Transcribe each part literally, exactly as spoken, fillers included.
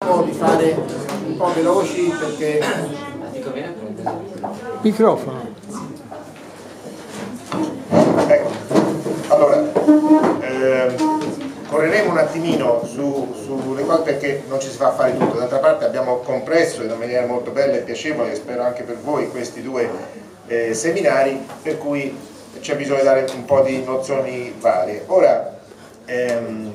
cerco di fare un po' veloci perché... Microfono. Ecco, allora, eh, correremo un attimino su, sulle cose perché non ci si fa fare tutto. D'altra parte abbiamo compresso in una maniera molto bella e piacevole, e spero anche per voi, questi due eh, seminari, per cui c'è bisogno di dare un po' di nozioni varie. Ora, ehm,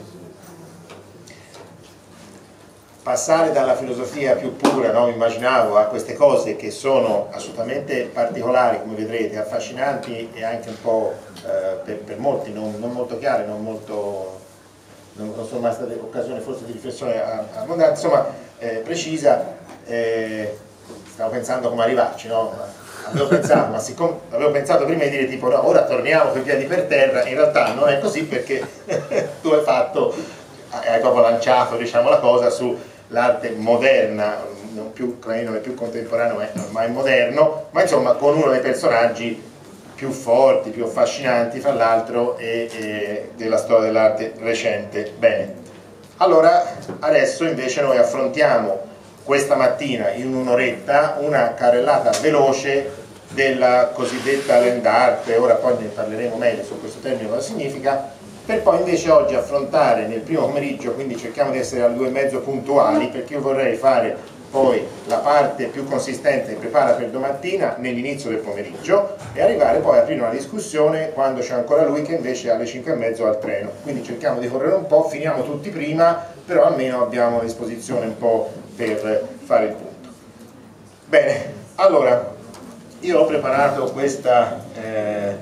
passare dalla filosofia più pura, no, immaginavo, a queste cose che sono assolutamente particolari, come vedrete, affascinanti e anche un po' eh, per, per molti non, non molto chiare, non molto non, non sono mai state occasioni forse di riflessione abbondante, insomma eh, precisa. Eh, stavo pensando come arrivarci, no? Avevo pensato, ma siccome avevo pensato prima di dire tipo no, ora torniamo con i piedi per terra, in realtà non è così perché tu hai fatto, hai proprio lanciato, diciamo, la cosa sull'arte moderna, non più, non è più contemporaneo, è ormai moderno, ma insomma con uno dei personaggi più forti, più affascinanti fra l'altro e, e della storia dell'arte recente. Bene, allora adesso invece noi affrontiamo questa mattina in un'oretta una carrellata veloce della cosiddetta land art, ora poi ne parleremo meglio su questo termine cosa significa, per poi invece oggi affrontare nel primo pomeriggio, quindi cerchiamo di essere alle due e mezzo puntuali perché io vorrei fare poi la parte più consistente che prepara per domattina nell'inizio del pomeriggio e arrivare poi a aprire una discussione quando c'è ancora lui che invece alle cinque e mezzo al treno, quindi cerchiamo di correre un po', finiamo tutti prima, però almeno abbiamo a disposizione un po' per fare il punto. Bene, allora io ho preparato questa eh,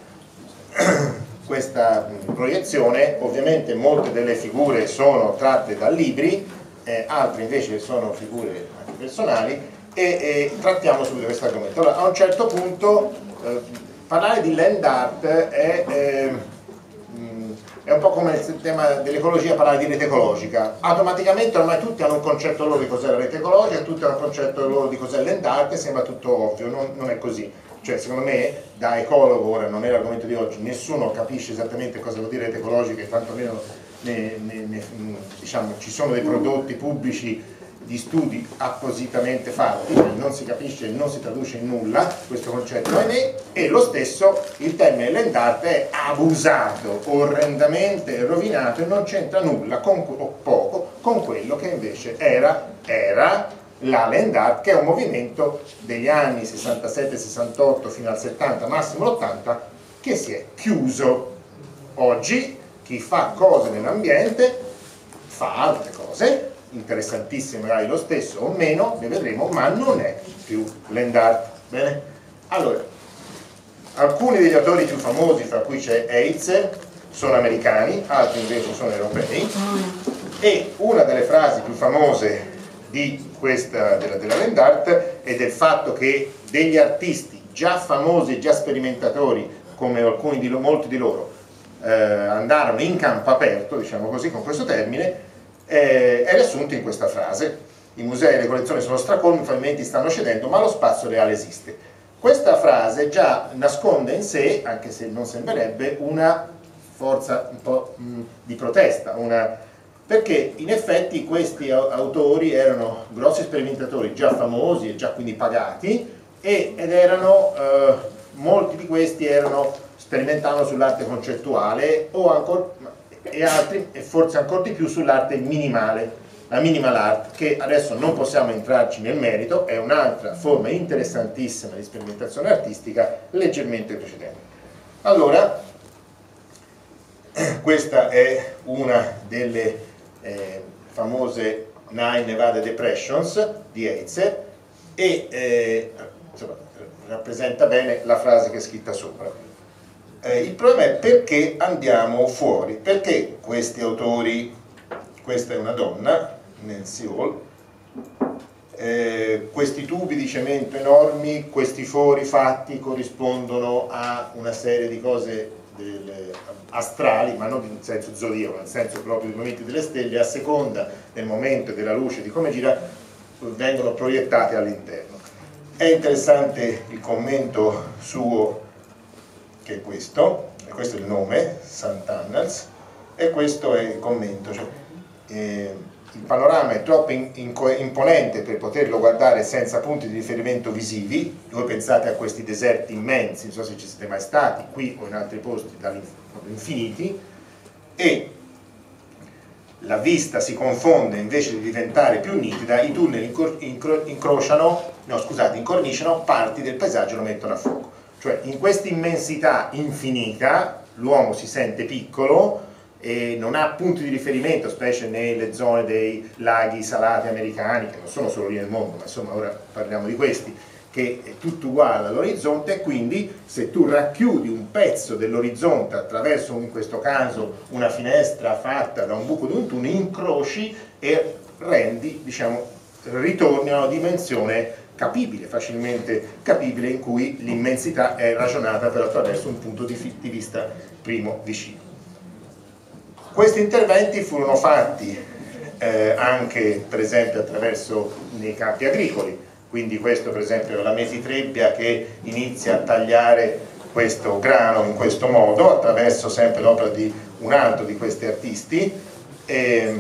questa proiezione, ovviamente molte delle figure sono tratte da libri, eh, altre invece sono figure anche personali e, e trattiamo subito questo argomento. Allora, a un certo punto eh, parlare di land art è, eh, è un po' come il tema dell'ecologia, parlare di rete ecologica. Automaticamente ormai tutti hanno un concetto loro di cos'è la rete ecologica, tutti hanno un concetto loro di cos'è land art e sembra tutto ovvio, non, non è così. Cioè, secondo me, da ecologo, ora non è l'argomento di oggi, nessuno capisce esattamente cosa vuol dire rete ecologica e tantomeno ne, ne, ne, diciamo, ci sono dei prodotti pubblici di studi appositamente fatti, quindi non si capisce e non si traduce in nulla questo concetto, ahimè, e lo stesso il termine land art è abusato, orrendamente rovinato e non c'entra nulla con, o poco con quello che invece era, era la land art, che è un movimento degli anni sessantasette sessantotto fino al settanta, massimo l'ottanta, che si è chiuso. Oggi chi fa cose nell'ambiente fa altre cose, interessantissime magari lo stesso o meno, ne vedremo, ma non è più land art. Bene? Allora, alcuni degli autori più famosi, fra cui c'è Eitze, sono americani, altri invece sono europei, e una delle frasi più famose di questa, della, della land art e del fatto che degli artisti già famosi, già sperimentatori come alcuni di, molti di loro eh, andarono in campo aperto, diciamo così con questo termine, eh, è riassunto in questa frase: i musei e le collezioni sono stracolmi, i pavimenti stanno cedendo, ma lo spazio reale esiste. Questa frase già nasconde in sé, anche se non sembrerebbe, una forza un po' mh, di protesta, una perché in effetti questi autori erano grossi sperimentatori già famosi e già quindi pagati e, ed erano, eh, molti di questi erano, sperimentavano sull'arte concettuale o ancora, e altri, e forse ancora di più, sull'arte minimale, la minimal art, che adesso non possiamo entrarci nel merito, è un'altra forma interessantissima di sperimentazione artistica leggermente precedente. Allora, questa è una delle Eh, famose Nine Nevada Depressions di Eitze e eh, insomma, rappresenta bene la frase che è scritta sopra. Eh, il problema è perché andiamo fuori, perché questi autori, questa è una donna, Nancy Hall, eh, questi tubi di cemento enormi, questi fori fatti corrispondono a una serie di cose del, astrali, ma non in senso zodiaco, nel senso proprio dei movimenti delle stelle, a seconda del momento e della luce di come gira, vengono proiettate all'interno. È interessante il commento suo, che è questo, e questo è il nome, Sant'Annals, e questo è il commento, cioè, eh, il panorama è troppo in, in, imponente per poterlo guardare senza punti di riferimento visivi. Voi pensate a questi deserti immensi, non so se ci siete mai stati, qui o in altri posti, infiniti, e la vista si confonde, invece di diventare più nitida, i tunnel incro, incro, incrociano, no scusate, incorniciano parti del paesaggio e lo mettono a fuoco. Cioè in questa immensità infinita l'uomo si sente piccolo e non ha punti di riferimento, specie nelle zone dei laghi salati americani, che non sono solo lì nel mondo, ma insomma ora parliamo di questi, che è tutto uguale all'orizzonte, e quindi se tu racchiudi un pezzo dell'orizzonte attraverso, in questo caso, una finestra fatta da un buco di un tunnel, incroci e rendi, diciamo, ritorni a una dimensione capibile, facilmente capibile, in cui l'immensità è ragionata per attraverso un punto di, di vista primo vicino. Questi interventi furono fatti eh, anche per esempio attraverso nei campi agricoli, quindi questo per esempio è la mesitrebbia che inizia a tagliare questo grano in questo modo attraverso sempre l'opera di un altro di questi artisti. E,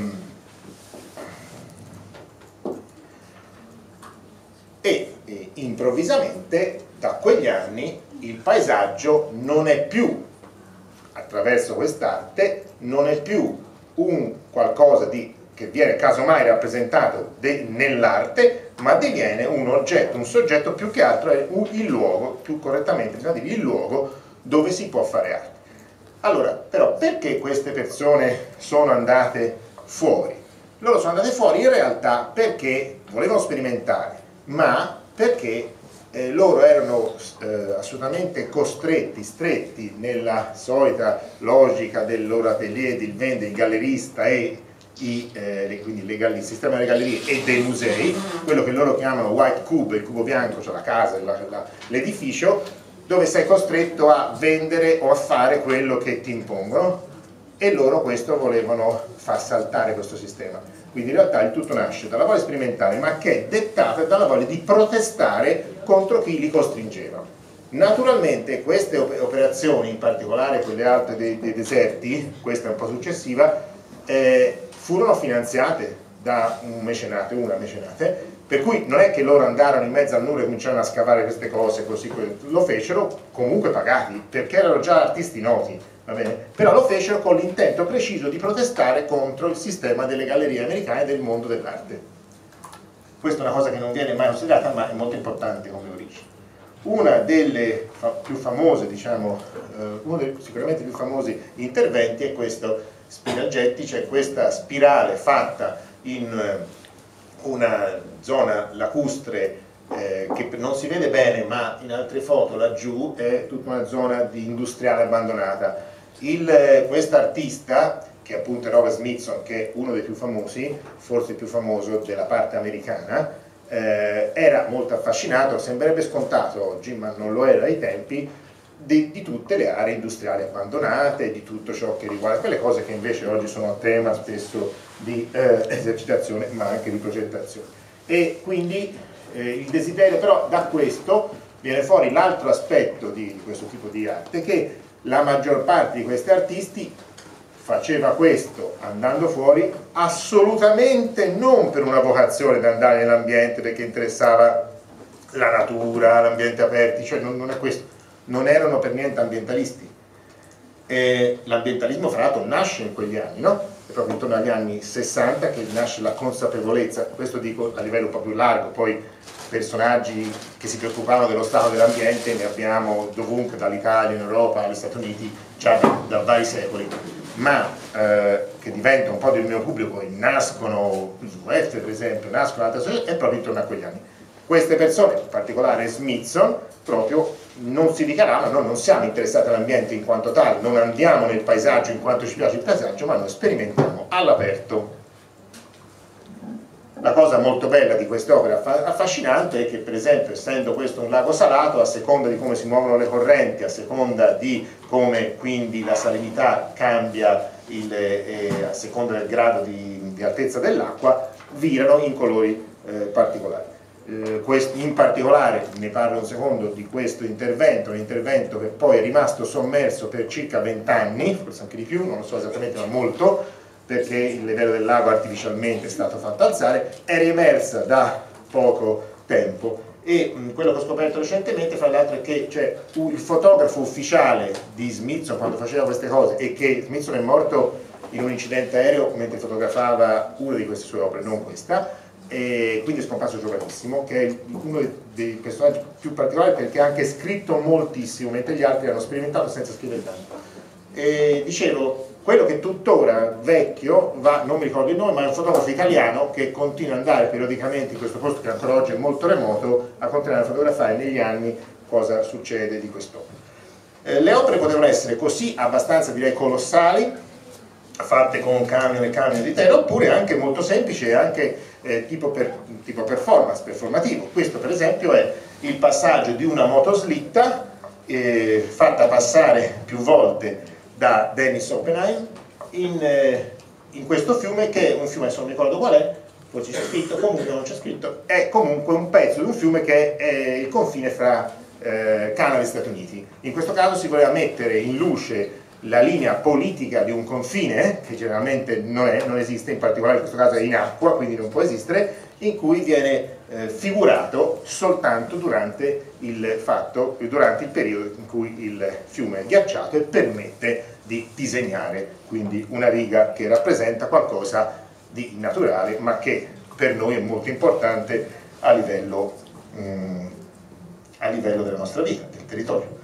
e, e improvvisamente da quegli anni il paesaggio non è più, attraverso quest'arte, non è più un qualcosa di, che viene casomai rappresentato nell'arte, ma diviene un oggetto, un soggetto, più che altro è il luogo, più correttamente il luogo dove si può fare arte. Allora, però, perché queste persone sono andate fuori? Loro sono andate fuori in realtà perché volevano sperimentare, ma perché eh, loro erano eh, assolutamente costretti, stretti nella solita logica del loro atelier, del vendere, il gallerista e i, eh, quindi le il sistema delle gallerie e dei musei, quello che loro chiamano white cube, il cubo bianco, cioè la casa, l'edificio, dove sei costretto a vendere o a fare quello che ti impongono, e loro questo volevano far saltare questo sistema. Quindi in realtà il tutto nasce dalla voglia sperimentale, ma che è dettata dalla voglia di protestare contro chi li costringeva. Naturalmente queste operazioni, in particolare quelle altre dei, dei deserti, questa è un po' successiva, eh, furono finanziate da un mecenate, una mecenate, per cui non è che loro andarono in mezzo al nulla e cominciarono a scavare queste cose così, lo fecero comunque pagati, perché erano già artisti noti, va bene? Però lo fecero con l'intento preciso di protestare contro il sistema delle gallerie americane e del mondo dell'arte. Questa è una cosa che non viene mai considerata, ma è molto importante come origine. Una delle fa più famose, diciamo, eh, uno dei sicuramente più famosi interventi è questo Spiraggetti, cioè questa spirale fatta in una zona lacustre eh, che non si vede bene, ma in altre foto laggiù è tutta una zona di industriale abbandonata. Quest'artista, che appunto è Robert Smithson, che è uno dei più famosi, forse il più famoso della parte americana, eh, era molto affascinato, sembrerebbe scontato oggi, ma non lo era ai tempi, Di, di tutte le aree industriali abbandonate, di tutto ciò che riguarda quelle cose che invece oggi sono a tema spesso di eh, esercitazione ma anche di progettazione. E quindi eh, il desiderio, però da questo viene fuori l'altro aspetto di, di questo tipo di arte, che la maggior parte di questi artisti faceva questo andando fuori assolutamente non per una vocazione di andare nell'ambiente perché interessava la natura, l'ambiente aperto, cioè non, non è questo. Non erano per niente ambientalisti. L'ambientalismo fra l'altro nasce in quegli anni, no? È proprio intorno agli anni sessanta che nasce la consapevolezza, questo dico a livello un po' più largo, poi personaggi che si preoccupavano dello stato dell'ambiente ne abbiamo dovunque, dall'Italia in Europa agli Stati Uniti, già da, da vari secoli, ma eh, che diventa un po' del mio pubblico e nascono, Z F per esempio, nascono altre società, è proprio intorno a quegli anni. Queste persone, in particolare Smithson, proprio non si dichiaravano: noi non siamo interessati all'ambiente in quanto tale, non andiamo nel paesaggio in quanto ci piace il paesaggio, ma noi sperimentiamo all'aperto. La cosa molto bella di queste opere affascinante è che, per esempio, essendo questo un lago salato, a seconda di come si muovono le correnti, a seconda di come quindi la salinità cambia il, eh, a seconda del grado di, di altezza dell'acqua, virano in colori eh, particolari. Eh, in particolare ne parlo un secondo di questo intervento, un intervento che poi è rimasto sommerso per circa vent'anni, forse anche di più, non lo so esattamente, ma molto, perché il livello del lago artificialmente è stato fatto alzare, è riemersa da poco tempo. E mh, quello che ho scoperto recentemente, fra l'altro, è che cioè, il fotografo ufficiale di Smithson quando faceva queste cose, e che Smithson è morto in un incidente aereo mentre fotografava una di queste sue opere, non questa, e quindi è scomparso giovanissimo, che è uno dei personaggi più particolari perché ha anche scritto moltissimo, mentre gli altri hanno sperimentato senza scrivere tanto. E dicevo, quello che tuttora vecchio, va, non mi ricordo il nome, ma è un fotografo italiano che continua ad andare periodicamente in questo posto che ancora oggi è molto remoto, a continuare a fotografare negli anni cosa succede di quest'opera. Eh, le opere potevano essere così abbastanza, direi, colossali, fatte con camion e camion di terra, oppure anche molto semplici e anche eh, tipo, per, tipo performance, performativo. Questo per esempio è il passaggio di una motoslitta eh, fatta passare più volte da Dennis Oppenheim in, eh, in questo fiume, che è un fiume, adesso non mi ricordo qual è, forse c'è scritto, comunque non c'è scritto, è comunque un pezzo di un fiume che è il confine fra eh, Canada e Stati Uniti. In questo caso si voleva mettere in luce la linea politica di un confine, che generalmente non, è, non esiste, in particolare in questo caso è in acqua, quindi non può esistere, in cui viene eh, figurato soltanto durante il, fatto, durante il periodo in cui il fiume è ghiacciato, e permette di disegnare quindi una riga che rappresenta qualcosa di naturale, ma che per noi è molto importante a livello, mm, a livello della nostra vita, del territorio.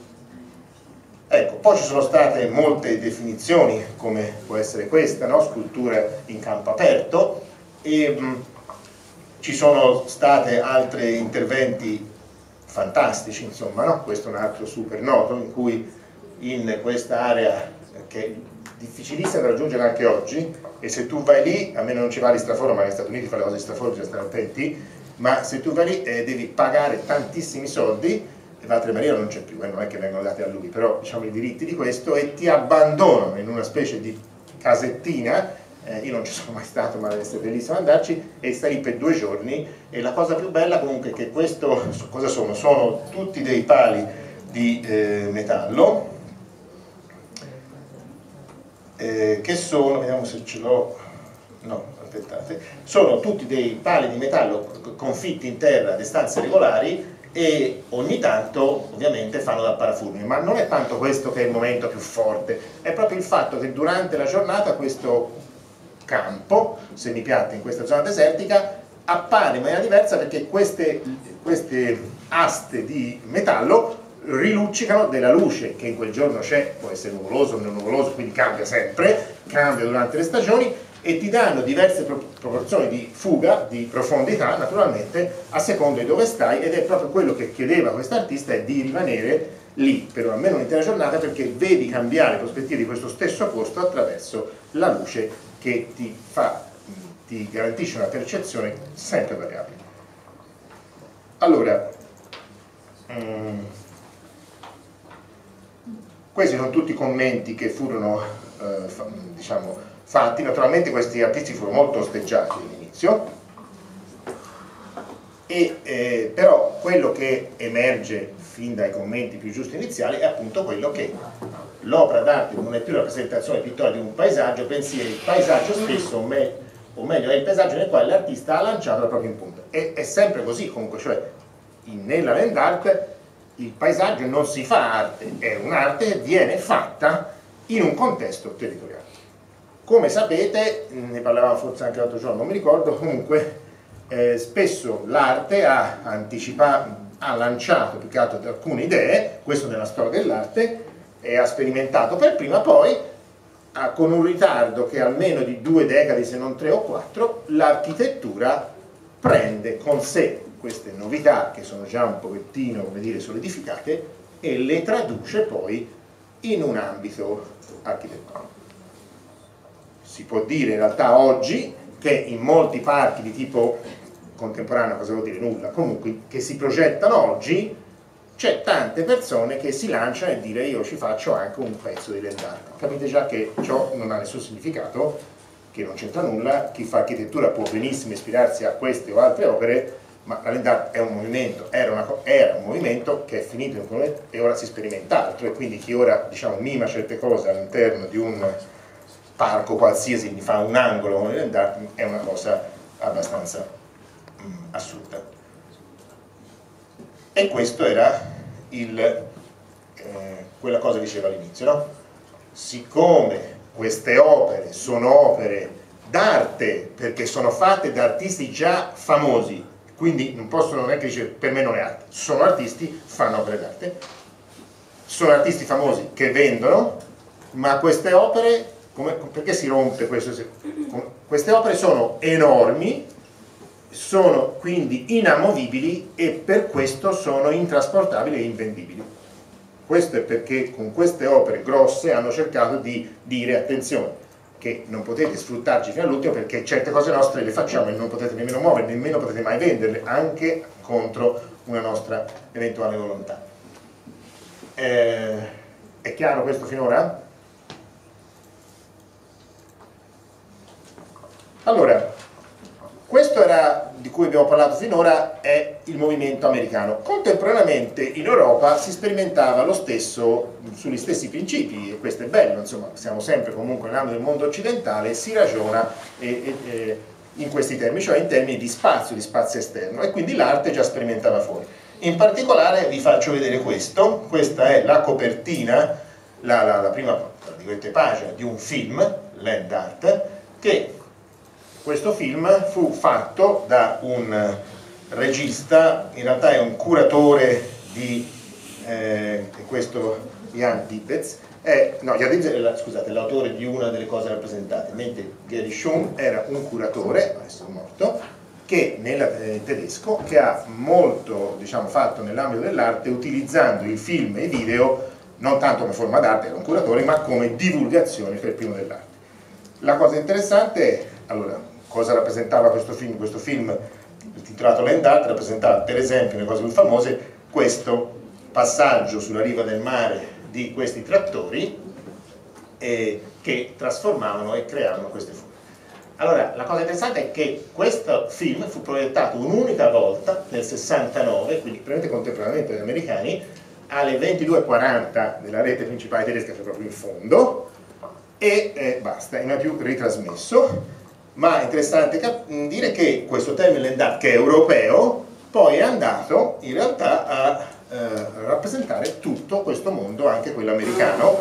Ecco, poi ci sono state molte definizioni, come può essere questa, no? Scultura in campo aperto, e mh, ci sono stati altri interventi fantastici, insomma, no? Questo è un altro super noto, in cui in questa area che è difficilissima da raggiungere anche oggi, e se tu vai lì, a meno non ci va di straforo, ma negli Stati Uniti fa le cose di straforo, bisogna stare attenti, ma se tu vai lì eh, devi pagare tantissimi soldi. L'altra maniera non c'è più, eh, non è che vengono dati a lui, però diciamo i diritti di questo, e ti abbandonano in una specie di casettina, eh, io non ci sono mai stato ma deve essere bellissimo andarci, e stai lì per due giorni. E la cosa più bella comunque è che questo, cosa sono? Sono tutti dei pali di eh, metallo, eh, che sono, vediamo se ce l'ho, no, aspettate, sono tutti dei pali di metallo confitti in terra a distanze regolari, e ogni tanto ovviamente fanno da parafulmine. Ma non è tanto questo che è il momento più forte, è proprio il fatto che durante la giornata questo campo semipiatto in questa zona desertica appare in maniera diversa, perché queste, queste aste di metallo riluccicano della luce che in quel giorno c'è, può essere nuvoloso o non nuvoloso, quindi cambia sempre, cambia durante le stagioni, e ti danno diverse proporzioni di fuga, di profondità naturalmente, a seconda di dove stai, ed è proprio quello che chiedeva quest'artista, è di rimanere lì per almeno un'intera giornata, perché vedi cambiare prospettive di questo stesso posto attraverso la luce che ti fa, ti garantisce una percezione sempre variabile. Allora, um, questi sono tutti i commenti che furono, eh, fa, diciamo, fatti. Naturalmente questi artisti furono molto osteggiati all'inizio, e, eh, però quello che emerge fin dai commenti più giusti iniziali è appunto quello che l'opera d'arte non è più la rappresentazione pittorica di un paesaggio, bensì è il paesaggio stesso, o, me, o meglio è il paesaggio nel quale l'artista ha lanciato la propria impronta. E è sempre così comunque, cioè in, nella land art il paesaggio non si fa arte, è un'arte che viene fatta in un contesto territoriale. Come sapete, ne parlavamo forse anche l'altro giorno, non mi ricordo, comunque eh, spesso l'arte ha anticipato, ha lanciato più che altro alcune idee, questo nella storia dell'arte, e ha sperimentato per prima, poi ha, con un ritardo che almeno di due decadi, se non tre o quattro, l'architettura prende con sé queste novità che sono già un pochettino, come dire, solidificate, e le traduce poi in un ambito architettonico. Si può dire in realtà oggi che in molti parchi di tipo contemporaneo, cosa vuol dire? Nulla, comunque che si progettano oggi, c'è tante persone che si lanciano e dire io ci faccio anche un pezzo di land art. Capite già che ciò non ha nessun significato, che non c'entra nulla. Chi fa architettura può benissimo ispirarsi a queste o altre opere, ma la land art è un movimento, era, una, era un movimento che è finito in un momento e ora si sperimenta altro, e quindi chi ora diciamo mima certe cose all'interno di un parco qualsiasi, mi fa un angolo come Land Art, è una cosa abbastanza mm, assurda. E questo era il, eh, quella cosa che dicevo all'inizio, no? Siccome queste opere sono opere d'arte perché sono fatte da artisti già famosi, quindi non possono, non è che dice per me non è arte, sono artisti, fanno opere d'arte, sono artisti famosi che vendono, ma queste opere, come, perché si rompe questo? Queste opere sono enormi, sono quindi inamovibili e per questo sono intrasportabili e invendibili. Questo è perché con queste opere grosse hanno cercato di dire attenzione che non potete sfruttarci fino all'ultimo perché certe cose nostre le facciamo e non potete nemmeno muovere, nemmeno potete mai venderle, anche contro una nostra eventuale volontà. Eh, è chiaro questo finora? Allora, questo era, di cui abbiamo parlato finora, è il movimento americano. Contemporaneamente in Europa si sperimentava lo stesso sugli stessi principi, e questo è bello, insomma, siamo sempre comunque nell'ambito del mondo occidentale, si ragiona e, e, e, in questi termini, cioè in termini di spazio, di spazio esterno, e quindi l'arte già sperimentava fuori. In particolare vi faccio vedere questo, questa è la copertina, la, la, la prima pagina di un film, Land Art, che questo film fu fatto da un regista, in realtà è un curatore di eh, questo Jan Dippez, è, no, Jan Dippez è, scusate, l'autore di una delle cose rappresentate, mentre Gary Schum era un curatore, adesso è morto, che nel eh, tedesco, che ha molto, diciamo, fatto nell'ambito dell'arte utilizzando il film e i video non tanto come forma d'arte, era un curatore, ma come divulgazione per primo dell'arte. La cosa interessante è, allora, cosa rappresentava questo film? Questo film, intitolato Land Art, rappresentava per esempio, le cose più famose, questo passaggio sulla riva del mare di questi trattori eh, che trasformavano e creavano queste forme. Allora, la cosa interessante è che questo film fu proiettato un'unica volta nel sessantanove, quindi praticamente contemporaneamente agli americani, alle ventidue e quaranta della rete principale tedesca, che è proprio in fondo, e eh, basta, e non è più ritrasmesso. Ma è interessante dire che questo termine Land Art, che è europeo, poi è andato in realtà a eh, rappresentare tutto questo mondo, anche quello americano,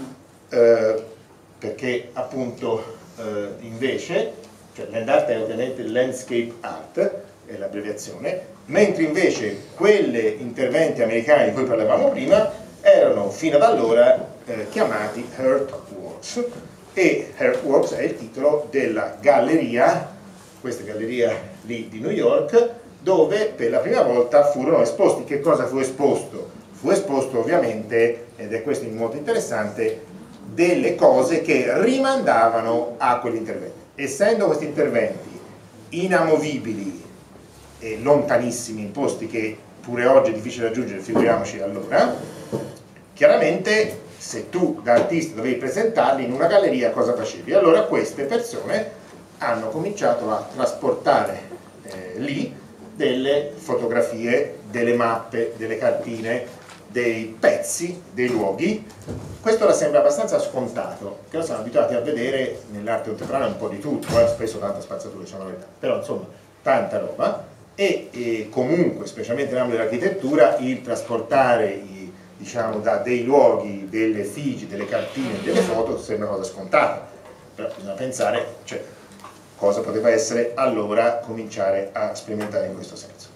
eh, perché appunto eh, invece, cioè Land Art è ovviamente Landscape Art, è l'abbreviazione, mentre invece quegli interventi americani di cui parlavamo prima erano fino ad allora eh, chiamati Earthworks, e Earthworks è il titolo della galleria, questa galleria lì di New York, dove per la prima volta furono esposti. Che cosa fu esposto? Fu esposto ovviamente, ed è questo molto interessante, delle cose che rimandavano a quegli interventi. Essendo questi interventi inamovibili e lontanissimi, in posti che pure oggi è difficile raggiungere, figuriamoci allora, chiaramente se tu da artista dovevi presentarli in una galleria, cosa facevi? Allora queste persone hanno cominciato a trasportare eh, lì delle fotografie, delle mappe, delle cartine, dei pezzi, dei luoghi. Questo ora sembra abbastanza scontato, che lo siamo abituati a vedere nell'arte contemporanea un po' di tutto, eh? Spesso tanta spazzatura, diciamo la verità, però insomma tanta roba, e, e comunque, specialmente nell'ambito dell'architettura, il trasportare i diciamo da dei luoghi, delle effigie, delle cartine, delle foto sembra una cosa scontata, però bisogna pensare, cioè, cosa poteva essere allora cominciare a sperimentare in questo senso.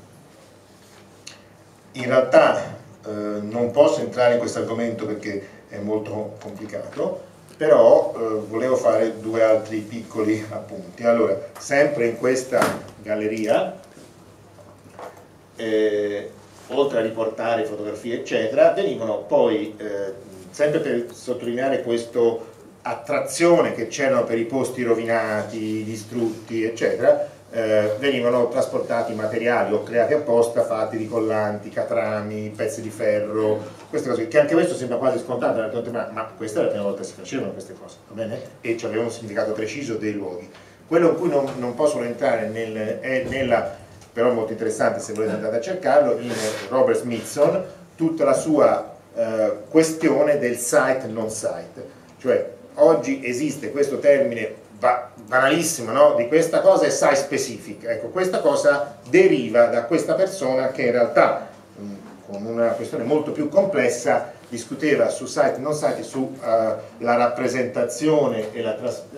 In realtà eh, non posso entrare in questo argomento perché è molto complicato, però eh, volevo fare due altri piccoli appunti. Allora, sempre in questa galleria, eh, oltre a riportare fotografie eccetera, venivano poi, eh, sempre per sottolineare questa attrazione che c'erano per i posti rovinati, distrutti eccetera, eh, venivano trasportati materiali o creati apposta, fatti di collanti, catrami, pezzi di ferro, queste cose, che anche questo sembra quasi scontato, ma questa è la prima volta che si facevano queste cose, va bene? E avevano un significato preciso dei luoghi. Quello in cui non, non posso entrare nel, è nella, però è molto interessante se volete andare a cercarlo, in Robert Smithson, tutta la sua eh, questione del site non site, cioè oggi esiste questo termine ba banalissimo, no? Di questa cosa è site specific. Ecco, questa cosa deriva da questa persona che in realtà mh, con una questione molto più complessa discuteva su site non site su uh, la rappresentazione e, la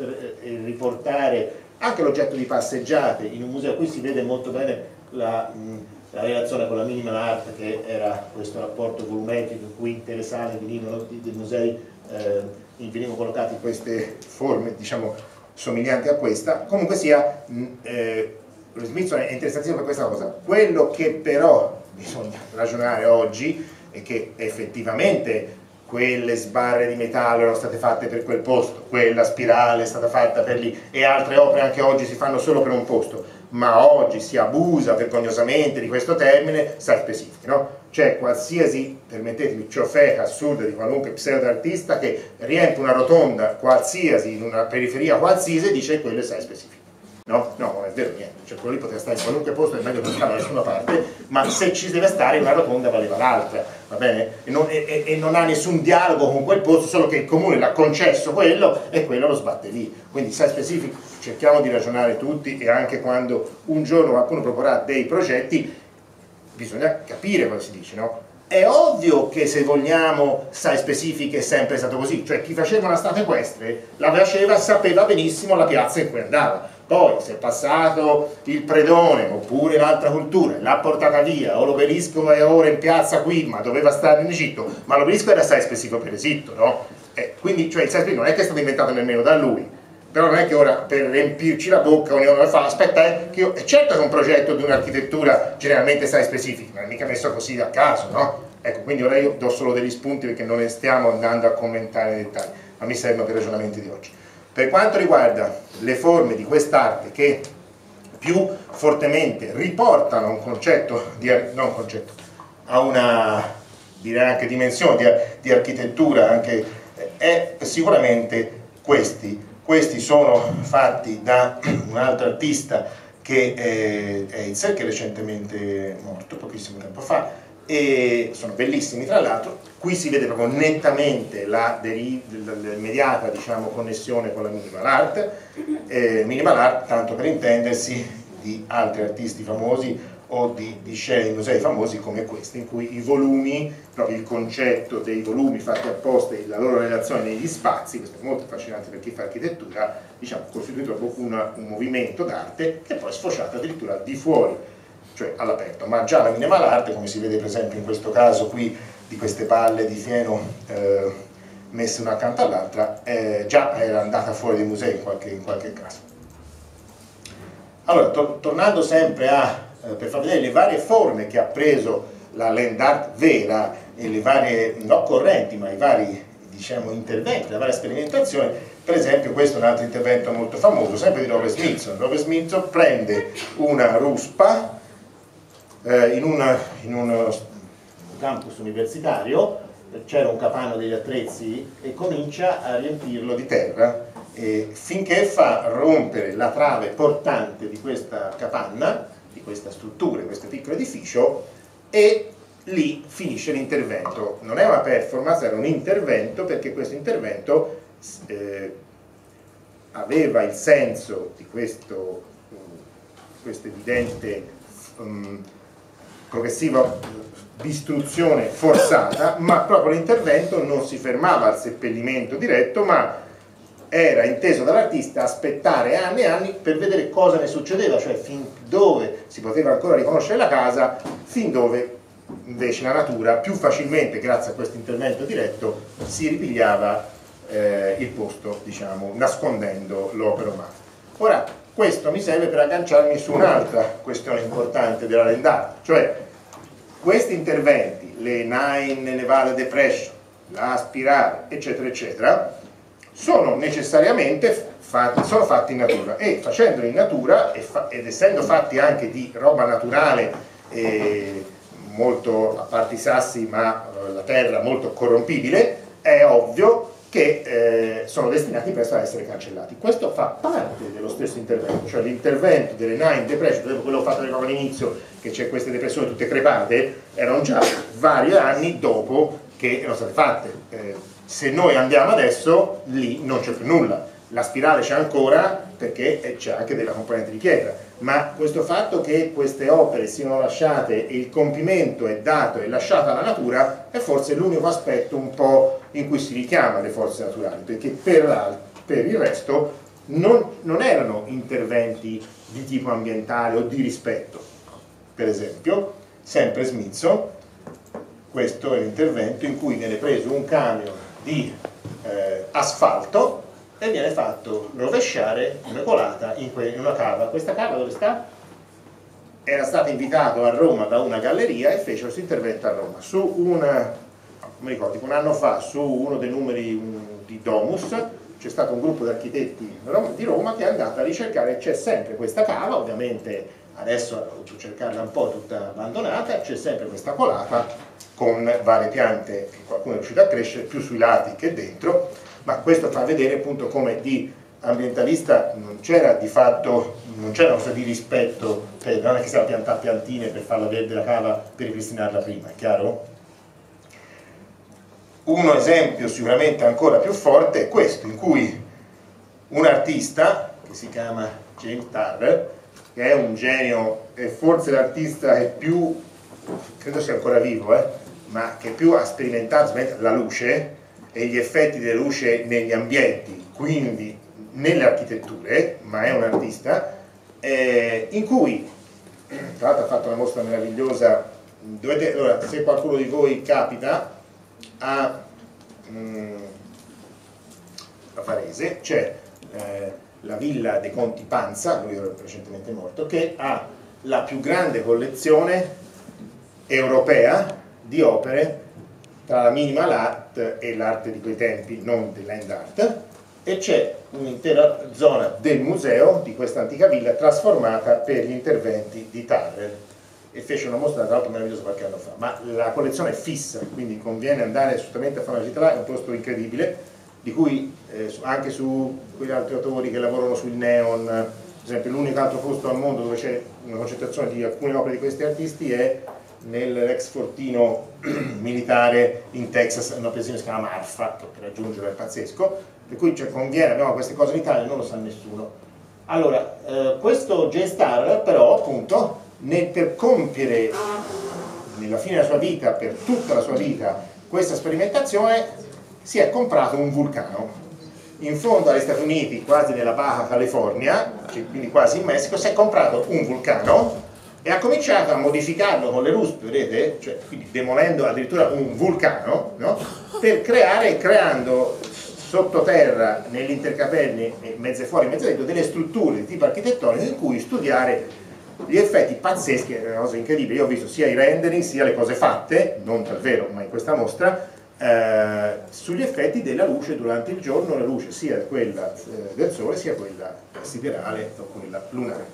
e il riportare anche l'oggetto di passeggiate in un museo. Qui si vede molto bene la, mh, la relazione con la minimal art, che era questo rapporto volumetrico in cui in intere sale venivano, dei musei eh, venivano collocate queste forme, diciamo, somiglianti a questa. Comunque sia, mh, eh, lo Smithsonian è interessantissimo per questa cosa. Quello che però bisogna ragionare oggi è che effettivamente quelle sbarre di metallo erano state fatte per quel posto, quella spirale è stata fatta per lì, e altre opere anche oggi si fanno solo per un posto, ma oggi si abusa vergognosamente di questo termine site specific, no? Cioè qualsiasi, permettetemi, ciofeca assurda di qualunque pseudo-artista che riempie una rotonda qualsiasi in una periferia qualsiasi e dice quello è site specific. No, no, non è vero niente, cioè quello lì poteva stare in qualunque posto, è meglio non stare da nessuna parte, ma se ci deve stare una rotonda valeva l'altra, va bene? E non, e, e non ha nessun dialogo con quel posto, solo che il comune l'ha concesso quello e quello lo sbatte lì. Quindi site specific, cerchiamo di ragionare tutti, e anche quando un giorno qualcuno proporrà dei progetti bisogna capire cosa si dice, no? È ovvio che se vogliamo site specific è sempre stato così, cioè chi faceva una statua equestre la faceva, sapeva benissimo la piazza in cui andava. Poi se è passato il predone oppure l'altra cultura, l'ha portata via, o l'obelisco è ora in piazza qui, ma doveva stare in Egitto, ma l'obelisco era site specifico per Egitto, no? Eh, quindi cioè, il site specific non è che è stato inventato nemmeno da lui, però non è che ora per riempirci la bocca ognuno fa, aspetta, eh, che io, è certo che è un progetto di un'architettura generalmente site specific, ma è mica messo così a caso, no? Ecco, quindi ora io do solo degli spunti perché non ne stiamo andando a commentare nei dettagli, ma mi servono per i ragionamenti di oggi. Per quanto riguarda le forme di quest'arte che più fortemente riportano un concetto, di, non un concetto, a una, direi anche dimensione di, di architettura, anche, è sicuramente questi. Questi sono fatti da un altro artista che è Eitzel, che è recentemente morto, pochissimo tempo fa, e sono bellissimi tra l'altro. Qui si vede proprio nettamente la l'immediata, diciamo, connessione con la minimal art, eh, minimal art, tanto per intendersi, di altri artisti famosi o di, di scene di musei famosi come questi, in cui i volumi, proprio il concetto dei volumi fatti apposta e la loro relazione negli spazi, questo è molto affascinante per chi fa architettura, diciamo, costituito una, un movimento d'arte che poi è sfociato addirittura di fuori, cioè all'aperto. Ma già la minimal art, come si vede per esempio in questo caso qui di queste palle di fieno eh, messe una accanto all'altra, eh, già era andata fuori dai musei in qualche, in qualche caso. Allora, to tornando sempre a, eh, per far vedere le varie forme che ha preso la land art vera e le varie, non correnti, ma i vari, diciamo, interventi, la varia sperimentazione. Per esempio questo è un altro intervento molto famoso, sempre di Robert Smithson. Robert Smithson prende una ruspa eh, in, una, in uno campus universitario, c'era un capanno degli attrezzi e comincia a riempirlo di terra eh, finché fa rompere la trave portante di questa capanna, di questa struttura, di questo piccolo edificio, e lì finisce l'intervento. Non è una performance, era un intervento, perché questo intervento eh, aveva il senso di questo, questo evidente um, progressiva distruzione forzata, ma proprio l'intervento non si fermava al seppellimento diretto, ma era inteso dall'artista aspettare anni e anni per vedere cosa ne succedeva, cioè fin dove si poteva ancora riconoscere la casa, fin dove invece la natura più facilmente, grazie a questo intervento diretto, si ripigliava eh, il posto, diciamo, nascondendo l'opera umana. Ora, questo mi serve per agganciarmi su un'altra questione importante della land art, cioè questi interventi, le Nine Nevada Depression, la spirale, eccetera, eccetera, sono necessariamente fatti, sono fatti in natura, e facendoli in natura e fa, ed essendo fatti anche di roba naturale, eh, molto, a parte i sassi, ma eh, la terra molto corrompibile, è ovvio che eh, sono destinati presto a essere cancellati. Questo fa parte dello stesso intervento, cioè l'intervento delle Nine Depression, quello che ho fatto proprio all'inizio, che c'è queste depressioni tutte crepate, erano già vari anni dopo che erano state fatte. Eh, Se noi andiamo adesso, lì non c'è più nulla. La spirale c'è ancora perché c'è anche della componente di pietra, ma questo fatto che queste opere siano lasciate e il compimento è dato e lasciato alla natura è forse l'unico aspetto un po' in cui si richiama le forze naturali, perché per, per il resto non, non erano interventi di tipo ambientale o di rispetto. Per esempio, sempre Smithson, questo è l'intervento in cui viene preso un camion di eh, asfalto e viene fatto rovesciare una colata in, in una cava. Questa cava dove sta? Era stato invitato a Roma da una galleria e fece questo intervento a Roma. Su una, mi ricordo, un anno fa, su uno dei numeri um, di Domus, c'è stato un gruppo di architetti di Roma che è andato a ricercare, c'è sempre questa cava, ovviamente adesso ho dovuto cercarla un po' tutta abbandonata, c'è sempre questa colata con varie piante che qualcuno è riuscito a crescere più sui lati che dentro. Ma questo fa vedere appunto come di ambientalista non c'era di fatto, non c'era una cosa di rispetto, per, non è che si va a piantare piantine per farla vedere la cava per ripristinarla prima, è chiaro? Un esempio sicuramente ancora più forte è questo, in cui un artista che si chiama James Turrell, che è un genio, è forse l'artista che più, credo sia ancora vivo, eh, ma che più ha sperimentato la luce e gli effetti della luce negli ambienti, quindi nelle architetture, ma è un artista, eh, in cui, tra l'altro ha fatto una mostra meravigliosa, dovete, allora, se qualcuno di voi capita a, mm, a Varese, c'è eh, la Villa dei Conti Panza, lui è recentemente morto, che ha la più grande collezione europea di opere tra la minimal art e l'arte di quei tempi, non del land art, e c'è un'intera zona del museo di questa antica villa trasformata per gli interventi di Turrell, e fece una mostra tra l'altro meravigliosa qualche anno fa, ma la collezione è fissa, quindi conviene andare assolutamente a fare una visita là, è un posto incredibile, di cui eh, anche su quegli altri autori che lavorano sul neon, per esempio l'unico altro posto al mondo dove c'è una concentrazione di alcune opere di questi artisti è nell'ex fortino militare in Texas, una pensione che si chiama Marfa, che per raggiungerlo è pazzesco, per cui cioè, conviene, abbiamo queste cose in Italia, non lo sa nessuno. Allora, eh, questo James Turrell però appunto nel, per compiere nella fine della sua vita, per tutta la sua vita, questa sperimentazione, si è comprato un vulcano in fondo agli Stati Uniti, quasi nella Baja California, quindi quasi in Messico, si è comprato un vulcano e ha cominciato a modificarlo con le ruspe, vedete? Cioè, quindi demolendo addirittura un vulcano, no? Per creare, creando sottoterra, negli intercapenni, mezze fuori, mezze dentro, delle strutture di tipo architettonico in cui studiare gli effetti pazzeschi, è una cosa incredibile. Io ho visto sia i rendering sia le cose fatte, non davvero, ma in questa mostra, eh, sugli effetti della luce durante il giorno, la luce sia quella eh, del sole sia quella siderale o quella lunare.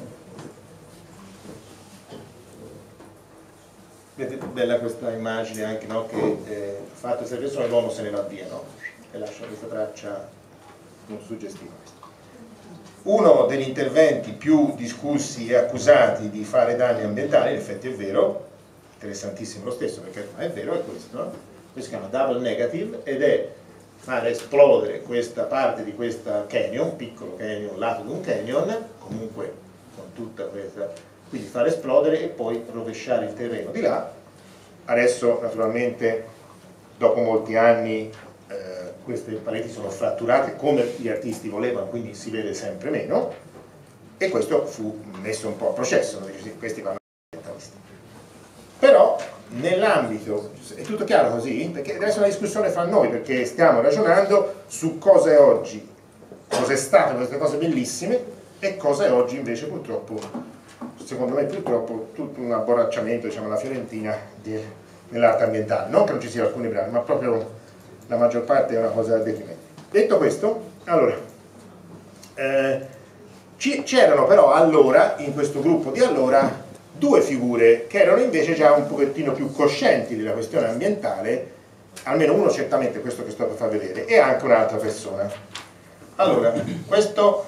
Vedete bella questa immagine anche, no? Che eh, fatto questa persona l'uomo se ne va via, no? E lascia questa traccia molto suggestiva. Uno degli interventi più discussi e accusati di fare danni ambientali, in effetti è vero, interessantissimo lo stesso perché è vero, è questo, no? Questo si chiama double negative ed è fare esplodere questa parte di questa canyon, un piccolo canyon, lato di un canyon, comunque con tutta questa... quindi fare esplodere e poi rovesciare il terreno di là. Adesso naturalmente dopo molti anni eh, queste pareti sono fratturate come gli artisti volevano, quindi si vede sempre meno, e questo fu messo un po' a processo, no? Questi vanno ambientalisti. Però nell'ambito, è tutto chiaro così? Perché deve essere una discussione fra noi, perché stiamo ragionando su cosa è oggi, cosa è stato, queste cose bellissime, e cosa è oggi invece purtroppo, secondo me purtroppo, tutto un abborracciamento, diciamo, la fiorentina nell'arte ambientale. Non che non ci siano alcuni bravi, ma proprio la maggior parte è una cosa deprimente. Detto questo, allora, eh, c'erano però allora, in questo gruppo di allora, due figure che erano invece già un pochettino più coscienti della questione ambientale, almeno uno certamente, questo che sto per far vedere, e anche un'altra persona. Allora, questo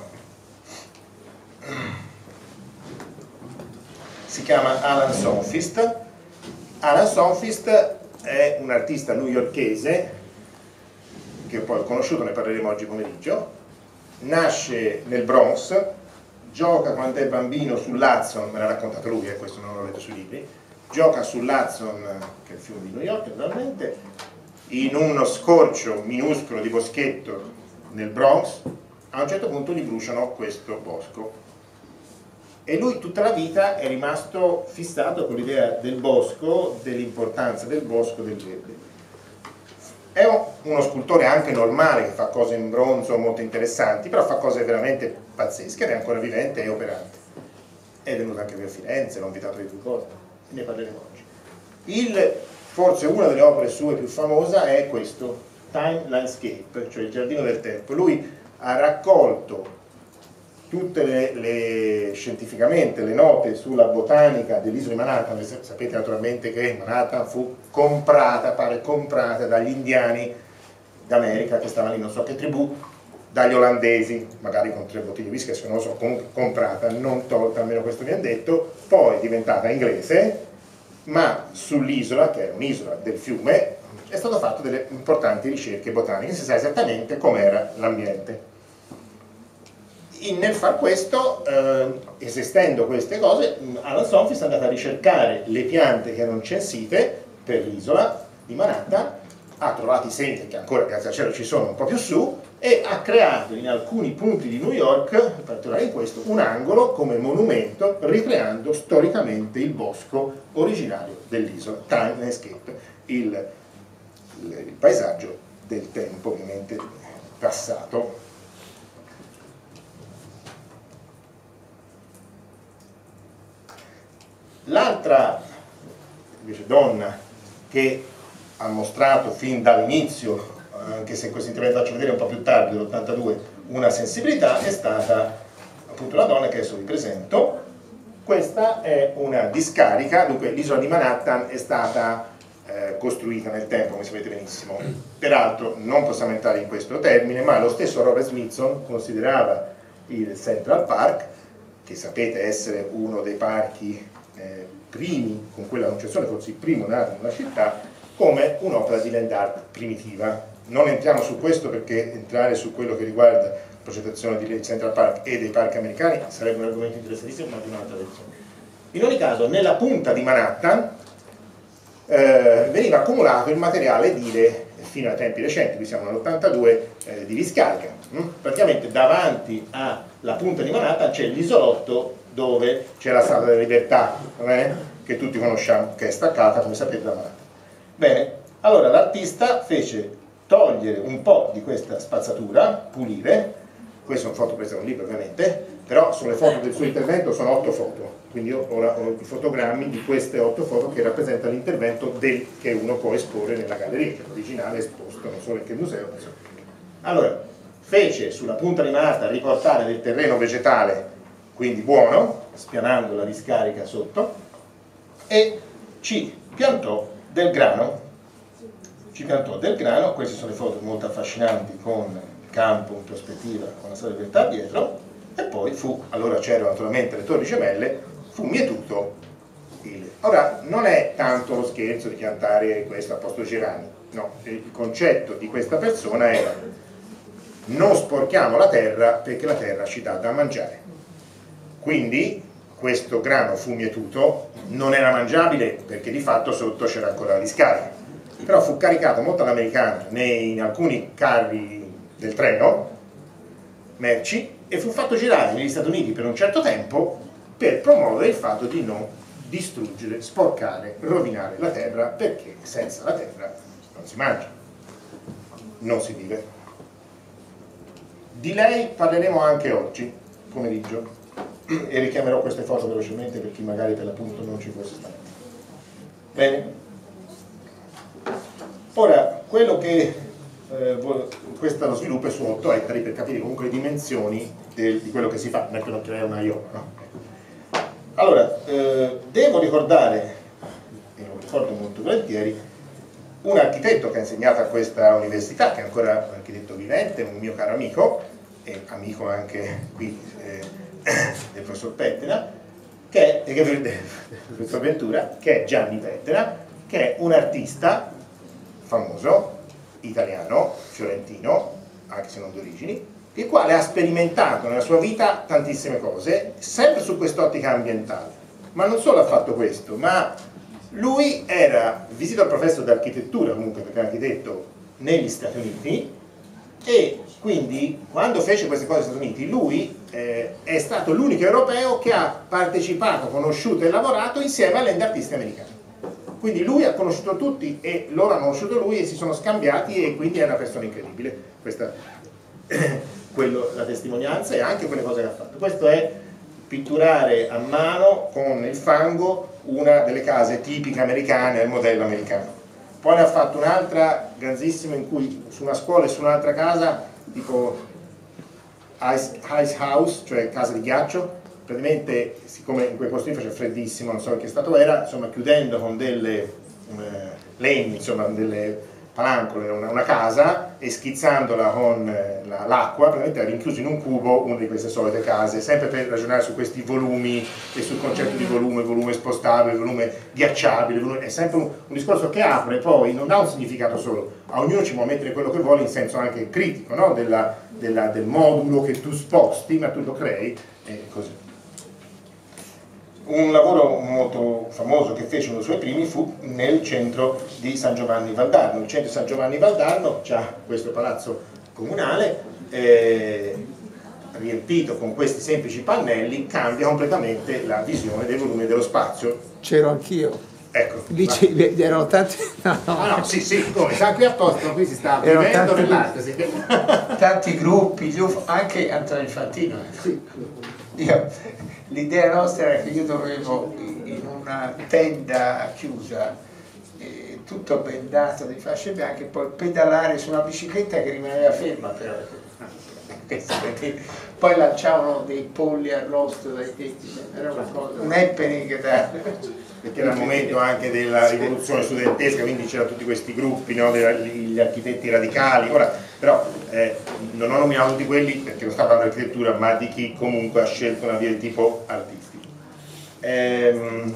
si chiama Alan Sonfist. Alan Sonfist è un artista newyorkese che poi ho conosciuto, ne parleremo oggi pomeriggio. Nasce nel Bronx, gioca quando è bambino sull'Hudson, me l'ha raccontato lui, eh, questo non l'ho letto sui libri, gioca sull'Hudson, che è il fiume di New York naturalmente, in uno scorcio minuscolo di boschetto nel Bronx. A un certo punto gli bruciano questo bosco e lui tutta la vita è rimasto fissato con l'idea del bosco, dell'importanza del bosco, del verde. È uno scultore anche normale che fa cose in bronzo molto interessanti, però fa cose veramente pazzesche ed è ancora vivente e operante. È venuto anche a Firenze, l'ho invitato di più cose, ne parleremo oggi. Il, forse una delle opere sue più famose è questo, Time Landscape, cioè il giardino del tempo. Lui ha raccolto tutte le, le scientificamente le note sulla botanica dell'isola di Manhattan. Sapete naturalmente che Manhattan fu comprata, pare comprata dagli indiani d'America che stavano lì, non so che tribù, dagli olandesi, magari con tre bottiglie di whisky, non lo so, comunque comprata, non tolta, almeno questo mi hanno detto, poi è diventata inglese, ma sull'isola, che è un'isola del fiume, è stato fatto delle importanti ricerche botaniche, si sa esattamente com'era l'ambiente. Nel far questo, eh, esistendo queste cose, Alan Sonfis è andato a ricercare le piante che erano censite per l'isola di Manhattan, ha trovato i semi che ancora grazie al cielo ci sono un po' più su, e ha creato in alcuni punti di New York, in particolare in questo, un angolo come monumento ricreando storicamente il bosco originario dell'isola, Time Landscape, il, il, il paesaggio del tempo ovviamente passato. L'altra invece donna che ha mostrato fin dall'inizio, anche se questo intervento faccio vedere un po' più tardi, dell'ottantadue, una sensibilità, è stata appunto la donna che adesso vi presento. Questa è una discarica, dunque l'isola di Manhattan è stata eh, costruita nel tempo, come sapete benissimo. Peraltro non possiamo entrare in questo termine, ma lo stesso Robert Smithson considerava il Central Park, che sapete essere uno dei parchi Eh, primi, con quella concezione, forse il primo nato in una città, come un'opera di land art primitiva. Non entriamo su questo perché entrare su quello che riguarda la progettazione di Central Park e dei parchi americani sarebbe un argomento interessantissimo, ma di un'altra lezione. In ogni caso, nella punta di Manhattan eh, veniva accumulato il materiale edile fino ai tempi recenti, qui siamo nell'ottantadue, eh, di discarica. Mm? Praticamente davanti alla punta di Manhattan c'è l'isolotto dove c'è la Statua della Libertà, eh? che tutti conosciamo, che è staccata, come sapete, da Manhattan. Bene, allora l'artista fece togliere un po' di questa spazzatura, pulire, queste sono foto prese da un libro ovviamente, però sulle foto del suo intervento sono otto foto, quindi io ora ho i fotogrammi di queste otto foto che rappresentano l'intervento che uno può esporre nella galleria, che l'originale è esposto non solo in che museo, ma insomma. Allora, fece sulla punta di Manhattan riportare del terreno vegetale, quindi buono, spianando la discarica sotto, e ci piantò del grano, ci piantò del grano, queste sono le foto molto affascinanti con il campo in prospettiva, con la Statua della Libertà dietro, e poi fu, allora c'erano naturalmente le Torri Gemelle, fu mietuto il... Ora, non è tanto lo scherzo di piantare questo a posto Gerani, no, il concetto di questa persona era non sporchiamo la terra perché la terra ci dà da mangiare. Quindi questo grano fu mietuto, non era mangiabile perché di fatto sotto c'era ancora la discarica, però fu caricato molto all'americana in alcuni carri del treno, merci, e fu fatto girare negli Stati Uniti per un certo tempo per promuovere il fatto di non distruggere, sporcare, rovinare la terra, perché senza la terra non si mangia, non si vive. Di lei parleremo anche oggi pomeriggio e richiamerò queste foto velocemente per chi magari per l'appunto non ci fosse stato. Bene? Ora, quello che eh, questo lo sviluppo è su otto ettari per capire comunque le dimensioni del, di quello che si fa, non è che non crea una io, no? Allora, eh, devo ricordare, e lo ricordo molto volentieri, un architetto che ha insegnato a questa università, che è ancora un architetto vivente, un mio caro amico, e amico anche qui eh, del professor Pettena, che è, del professor Ventura, che è Gianni Pettena, che è un artista famoso, italiano, fiorentino, anche se non di origini, il quale ha sperimentato nella sua vita tantissime cose, sempre su quest'ottica ambientale. Ma non solo ha fatto questo, ma lui era visitor professor di architettura, comunque perché è architetto, negli Stati Uniti, e quindi quando fece queste cose negli Stati Uniti lui eh, è stato l'unico europeo che ha partecipato, conosciuto e lavorato insieme alle artisti americani. Quindi lui ha conosciuto tutti e loro hanno conosciuto lui e si sono scambiati, e quindi è una persona incredibile. Questa è quello, la testimonianza e anche quelle cose che ha fatto. Questo è pitturare a mano con il fango una delle case tipiche americane, il modello americano. Poi ne ha fatto un'altra grandissima in cui su una scuola e su un'altra casa, tipo ice, ice house, cioè casa di ghiaccio. Praticamente, siccome in quei posti faceva freddissimo, non so che stato era, insomma, chiudendo con delle eh, legni, insomma, delle palancole, una, una casa, e schizzandola con eh, l'acqua, praticamente era rinchiuso in un cubo una di queste solite case, sempre per ragionare su questi volumi e sul concetto di volume, volume spostabile, volume ghiacciabile, volume, è sempre un, un discorso che apre, poi non dà un significato solo, a ognuno ci può mettere quello che vuole in senso anche critico, no? della, della, del modulo che tu sposti, ma tu lo crei, e così. Un lavoro molto famoso che fece uno dei suoi primi fu nel centro di San Giovanni Valdarno. Il centro di San Giovanni Valdarno c'ha questo palazzo comunale eh, riempito con questi semplici pannelli, cambia completamente la visione dei volumi dello spazio. C'ero anch'io. Ecco. Lì erano tanti. No, no. Ah no, sì, sì, come sta qui apposta, qui si sta vivendo nell'arte. Sì. Tanti gruppi, anche Antonio Infantino. L'idea nostra era che io dovevo in una tenda chiusa, eh, tutto bendato di fasce bianche, poi pedalare su una bicicletta che rimaneva ferma però. Poi lanciavano dei polli arrosto dai tetti, era una cosa, un happening da... Perché era il momento anche della rivoluzione studentesca, quindi c'erano tutti questi gruppi, no, gli architetti radicali. Ora, però eh, non ho nominato tutti quelli perché non sta parlando di architettura, ma di chi comunque ha scelto una via di tipo artistico. Ehm...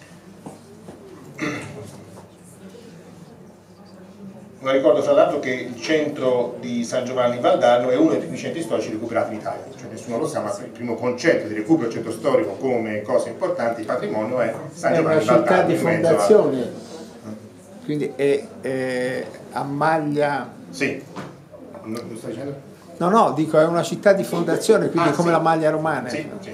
Non ricordo fra l'altro che il centro di San Giovanni Valdarno è uno dei primi centri storici recuperati in Italia, cioè nessuno lo sa, ma il primo concetto di recupero del centro storico come cosa importante di patrimonio è San Giovanni Valdarno. È una città di fondazione, quindi è, è a maglia... Sì, non lo stai dicendo? No, no, dico è una città di fondazione, quindi ah, come sì. la maglia romana. Sì, sì.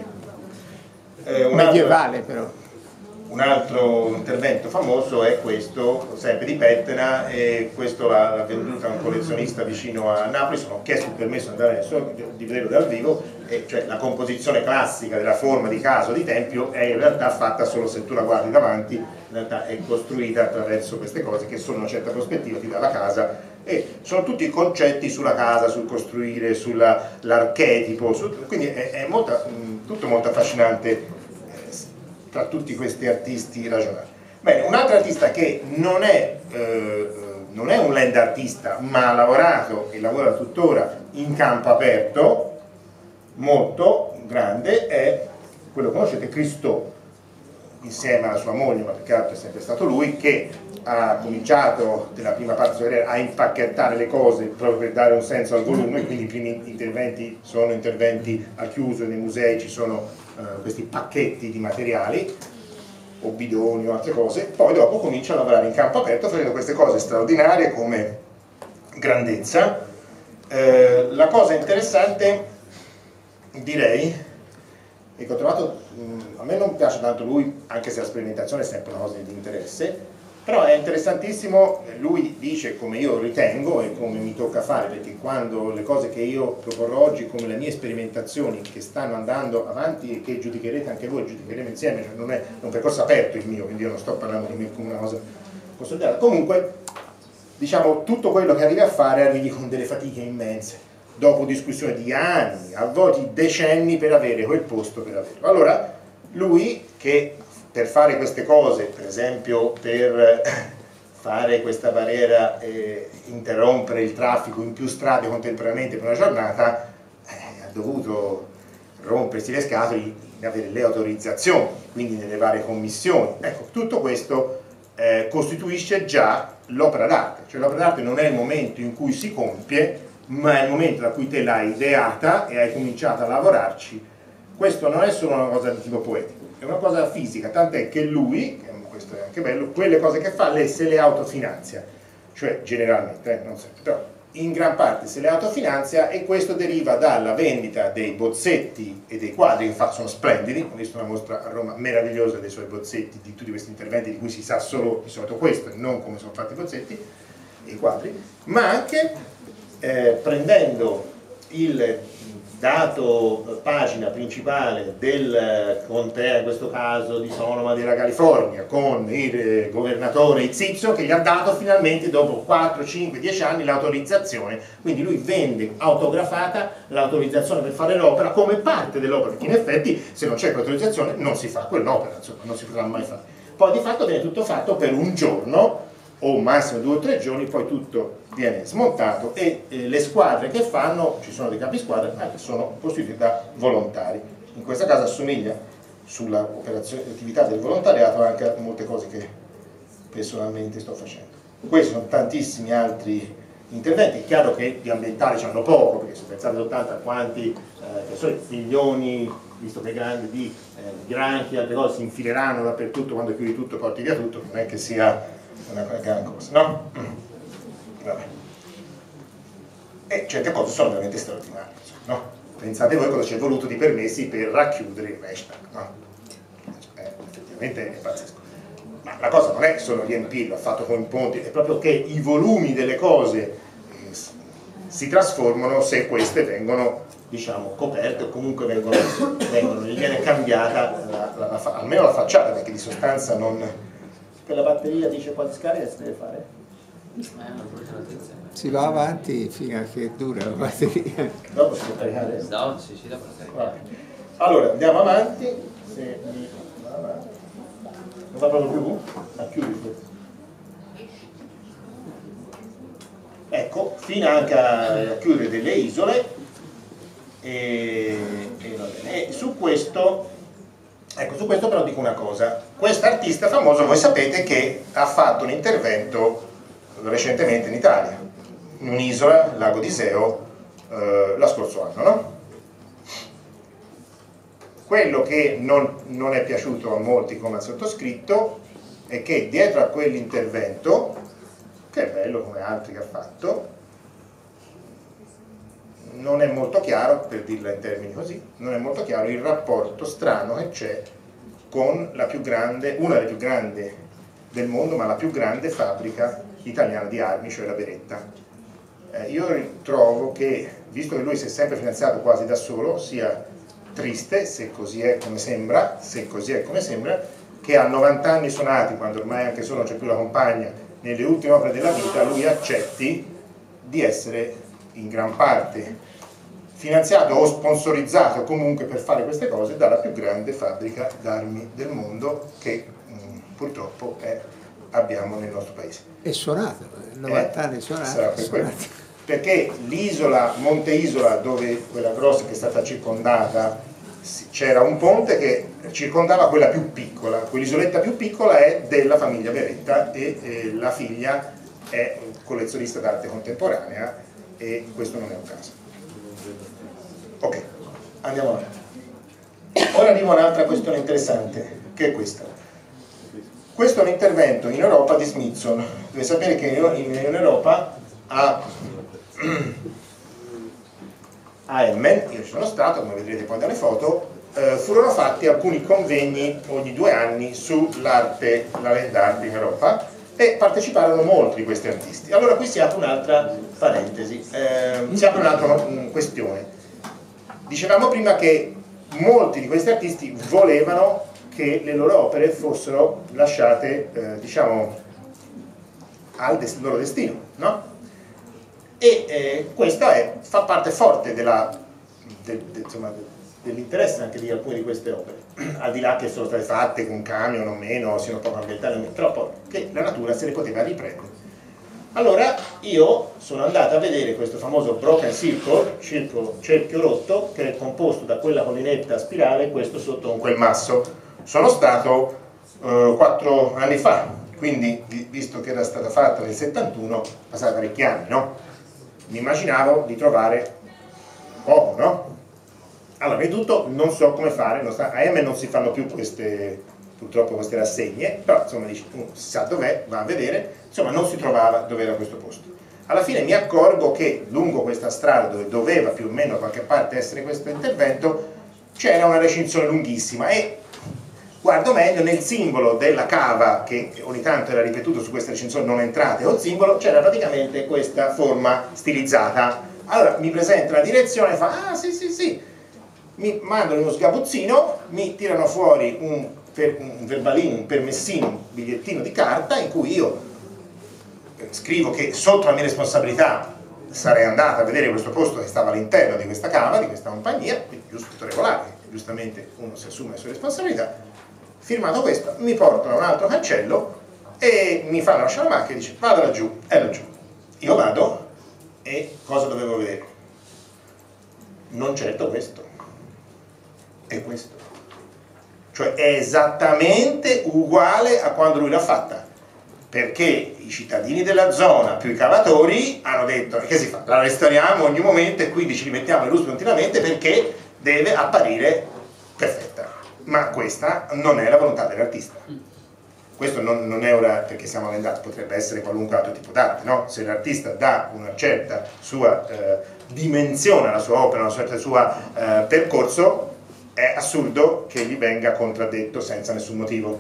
Eh, medievale però. Un altro intervento famoso è questo, sempre di Pettena, e questo l'ha venduto a un collezionista vicino a Napoli. Sono chiesto il permesso di andare adesso di vederlo dal vivo, e cioè la composizione classica della forma di casa o di tempio è in realtà fatta solo se tu la guardi davanti, in realtà è costruita attraverso queste cose che sono una certa prospettiva, ti dà la casa, e sono tutti concetti sulla casa, sul costruire, sull'archetipo, su, quindi è, è molto, tutto molto affascinante tra tutti questi artisti ragionali. Bene, un altro artista che non è, eh, non è un land artista, ma ha lavorato e lavora tuttora in campo aperto, molto grande, è quello che conoscete, Christo, insieme alla sua moglie, ma perché altro è sempre stato lui, che ha cominciato nella prima parte della sua carriera a impacchettare le cose proprio per dare un senso al volume, quindi i primi interventi sono interventi a chiuso, nei musei ci sono Uh, questi pacchetti di materiali o bidoni o altre cose, poi dopo comincia a lavorare in campo aperto facendo queste cose straordinarie come grandezza. Uh, la cosa interessante, direi, è che ho trovato, mh, a me non piace tanto lui, anche se la sperimentazione è sempre una cosa di interesse, però è interessantissimo, lui dice come io ritengo e come mi tocca fare, perché quando le cose che io proporrò oggi come le mie sperimentazioni che stanno andando avanti e che giudicherete anche voi, giudicheremo insieme, cioè non è un percorso aperto il mio, quindi io non sto parlando di me come una cosa consolidata, comunque diciamo tutto quello che arrivi a fare arrivi con delle fatiche immense, dopo discussione di anni, a volte decenni per avere quel posto per averlo. Allora lui che per fare queste cose, per esempio per fare questa barriera e interrompere il traffico in più strade contemporaneamente per una giornata, eh, ha dovuto rompersi le scatole di avere le autorizzazioni, quindi nelle varie commissioni. Ecco, tutto questo eh, costituisce già l'opera d'arte, cioè l'opera d'arte non è il momento in cui si compie, ma è il momento da cui te l'hai ideata e hai cominciato a lavorarci. Questo non è solo una cosa di tipo poetico, è una cosa fisica, tant'è che lui, questo è anche bello, quelle cose che fa lei se le autofinanzia, cioè generalmente, eh, non sempre, però in gran parte se le autofinanzia, e questo deriva dalla vendita dei bozzetti e dei quadri, che infatti sono splendidi. Ho visto una mostra a Roma meravigliosa dei suoi bozzetti, di tutti questi interventi di cui si sa solo di solito questo e non come sono fatti i bozzetti e i quadri, ma anche eh, prendendo il dato pagina principale del contea, in questo caso di Sonoma della California, con il governatore X Y che gli ha dato finalmente dopo quattro, cinque, dieci anni l'autorizzazione, quindi lui vende autografata l'autorizzazione per fare l'opera come parte dell'opera, perché in effetti se non c'è l'autorizzazione non si fa quell'opera, insomma non si potrà mai fare. Poi di fatto viene tutto fatto per un giorno o massimo due o tre giorni, poi tutto viene smontato e eh, le squadre che fanno, ci sono dei capisquadra, ma che sono costituiti da volontari. In questo caso assomiglia sull'attività del volontariato anche a molte cose che personalmente sto facendo. Questi sono tantissimi altri interventi. È chiaro che di ambientali c'hanno poco, perché se pensate soltanto a quanti eh, che sono milioni, visto che è grande, di eh, granchi e altre cose si infileranno dappertutto, quando chiudi tutto porti via tutto, non è che sia una gran cosa, no? Vabbè. E certe cose sono veramente straordinarie, no? Pensate voi cosa ci è voluto di permessi per racchiudere il Reichstag, no? Eh, effettivamente è pazzesco. Ma la cosa non è solo riempirlo, ha fatto con i ponti, è proprio che i volumi delle cose eh, si trasformano se queste vengono, diciamo, coperte o comunque vengono, vengono gli viene cambiata la, la, la, almeno la facciata, perché di sostanza non... Quella batteria dice quante scariche si deve fare? Si va avanti fino a che dura la batteria. Dopo si può caricare? No, sì, sì, dopo caricare. Allora, andiamo avanti. Se mi... Non va proprio più? Ma chiudi questo. Ecco, fino anche a chiudere delle isole. E, e, va bene. E su questo... Ecco, su questo però dico una cosa. Questo artista famoso, voi sapete che ha fatto un intervento recentemente in Italia, in un'isola, il lago di Iseo, eh, lo scorso anno, no? Quello che non, non è piaciuto a molti come al sottoscritto è che dietro a quell'intervento, che è bello come altri che ha fatto, non è molto chiaro, per dirla in termini così, non è molto chiaro il rapporto strano che c'è con la più grande, una delle più grandi del mondo, ma la più grande fabbrica italiana di armi, cioè la Beretta. Eh, io trovo che, visto che lui si è sempre finanziato quasi da solo, sia triste, se così è come sembra, se così è come sembra, che a novanta anni suonati, quando ormai anche solo non c'è più la compagna, nelle ultime opere della vita, lui accetti di essere in gran parte finanziato o sponsorizzato comunque per fare queste cose dalla più grande fabbrica d'armi del mondo che mh, purtroppo è, abbiamo nel nostro paese. È suonato, novanta anni suonato. Sarà per quello. Perché l'isola, Monte Isola, dove quella grossa che è stata circondata, c'era un ponte che circondava quella più piccola, quell'isoletta più piccola è della famiglia Beretta e, e la figlia è un collezionista d'arte contemporanea e questo non è un caso. Ok, andiamo avanti. Ora arriva un'altra questione interessante, che è questa. Questo è un intervento in Europa di Smithson. Deve sapere che in, in Europa a, a Emmen, io ci sono stato, come vedrete poi dalle foto, eh, furono fatti alcuni convegni ogni due anni sull'arte, la land art in Europa, e parteciparono molti di questi artisti. Allora qui si apre un'altra parentesi, eh, si apre un'altra questione. Dicevamo prima che molti di questi artisti volevano che le loro opere fossero lasciate, eh, diciamo, al des loro destino, no? E eh, questo è, fa parte forte della, de, de, insomma, de, dell'interesse anche di alcune di queste opere, al di là che sono state fatte con camion o meno, siano poco ambientali, però poi che la natura se le poteva riprendere. Allora io sono andato a vedere questo famoso Broken Circle, circo, cerchio rotto, che è composto da quella collinetta a spirale e questo sotto con quel masso. Sono stato eh, quattro anni fa, quindi visto che era stata fatta nel settantuno, passati parecchi anni, no? Mi immaginavo di trovare poco, no? Allora, prima di tutto non so come fare, non sta, a E M non si fanno più queste, purtroppo queste rassegne, però insomma dici, uno si sa dov'è, va a vedere, insomma non si trovava dove era questo posto. Alla fine mi accorgo che lungo questa strada, dove doveva più o meno da qualche parte essere questo intervento, c'era una recinzione lunghissima e guardo meglio, nel simbolo della cava, che ogni tanto era ripetuto su queste recinzioni non entrate o il simbolo, c'era praticamente questa forma stilizzata. Allora mi presenta la direzione e fa, ah sì sì sì, mi mandano uno sgabuzzino, mi tirano fuori un, per, un verbalino, un permessino, un bigliettino di carta in cui io scrivo che sotto la mia responsabilità sarei andata a vedere questo posto che stava all'interno di questa cava, di questa compagnia, quindi giusto tutto regolare, giustamente uno si assume le sue responsabilità. Firmato questo, mi portano a un altro cancello e mi fanno lasciare la macchina e dice vado laggiù, è laggiù. Io vado e cosa dovevo vedere? Non certo questo, è questo. Cioè è esattamente uguale a quando lui l'ha fatta, perché i cittadini della zona più i cavatori hanno detto che si fa? La restauriamo ogni momento e quindi ci rimettiamo le luci continuamente perché deve apparire perfetta. Ma questa non è la volontà dell'artista. Questo non, non è ora perché siamo vendati, potrebbe essere qualunque altro tipo d'arte, no? Se l'artista dà una certa sua eh, dimensione alla sua opera, una certa sua eh, percorso, è assurdo che gli venga contraddetto senza nessun motivo.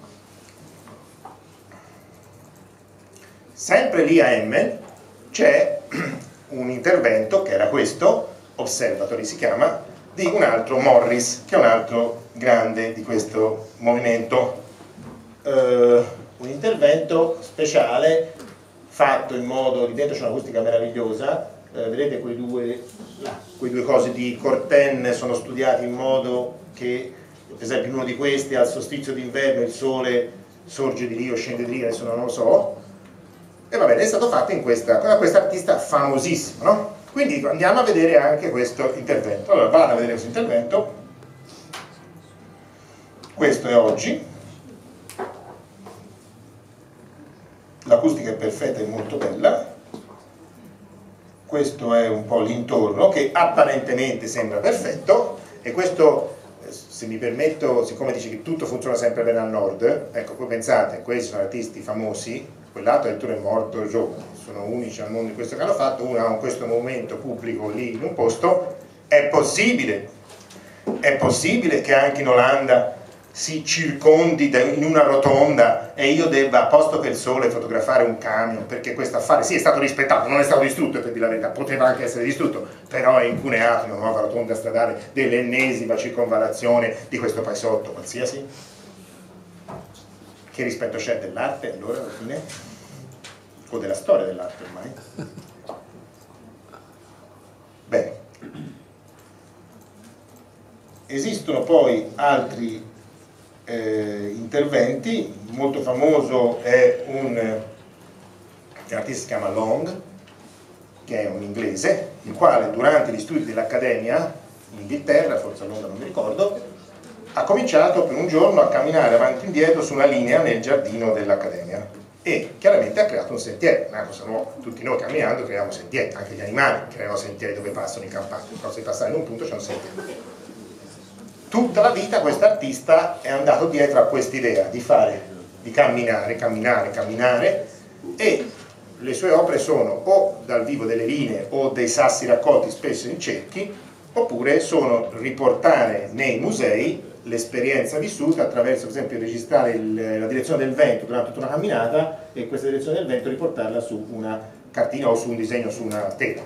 Sempre lì a Emmen c'è un intervento che era questo, Observatory si chiama, di un altro Morris, che è un altro grande di questo movimento. Uh, un intervento speciale fatto in modo, lì dentro c'è un'acustica meravigliosa, uh, vedete quei due, là, quei due cose di Corten sono studiati in modo che, per esempio in uno di questi al solstizio d'inverno il sole sorge di lì o scende di lì, adesso non lo so, e va bene, è stato fatto in questa, da questo artista famosissimo, no? Quindi andiamo a vedere anche questo intervento. Allora vado a vedere questo intervento, questo è oggi, l'acustica è perfetta e molto bella, questo è un po' l'intorno che apparentemente sembra perfetto e questo, se mi permetto, siccome dice che tutto funziona sempre bene al nord, ecco, voi pensate, questi sono artisti famosi, quell'altro addirittura è morto giovane, sono unici al mondo in questo che hanno fatto, uno ha questo movimento pubblico lì in un posto, è possibile, è possibile che anche in Olanda si circondi in una rotonda e io debba, a posto che il sole, fotografare un camion, perché questo affare sì è stato rispettato, non è stato distrutto per dire la verità, poteva anche essere distrutto, però è incuneato una nuova rotonda stradale dell'ennesima circonvallazione di questo paesotto qualsiasi. Che rispetto c'è dell'arte allora alla fine? O della storia dell'arte ormai? Bene. Esistono poi altri eh, interventi, molto famoso è un, un artista che si chiama Long, che è un inglese, il quale durante gli studi dell'Accademia in Inghilterra, forse a Londra non mi ricordo, ha cominciato per un giorno a camminare avanti e indietro su una linea nel giardino dell'Accademia e chiaramente ha creato un sentiero, una cosa nuova, tutti noi camminando creiamo sentieri, anche gli animali creano sentieri dove passano i campanti, a forza di passare in un punto c'è un sentiero. Tutta la vita questo artista è andato dietro a quest'idea di fare, di camminare, camminare, camminare e le sue opere sono o dal vivo delle linee o dei sassi raccolti spesso in cerchi oppure sono riportare nei musei l'esperienza vissuta attraverso, per esempio, registrare il, la direzione del vento durante tutta una camminata e questa direzione del vento riportarla su una cartina o su un disegno su una tela.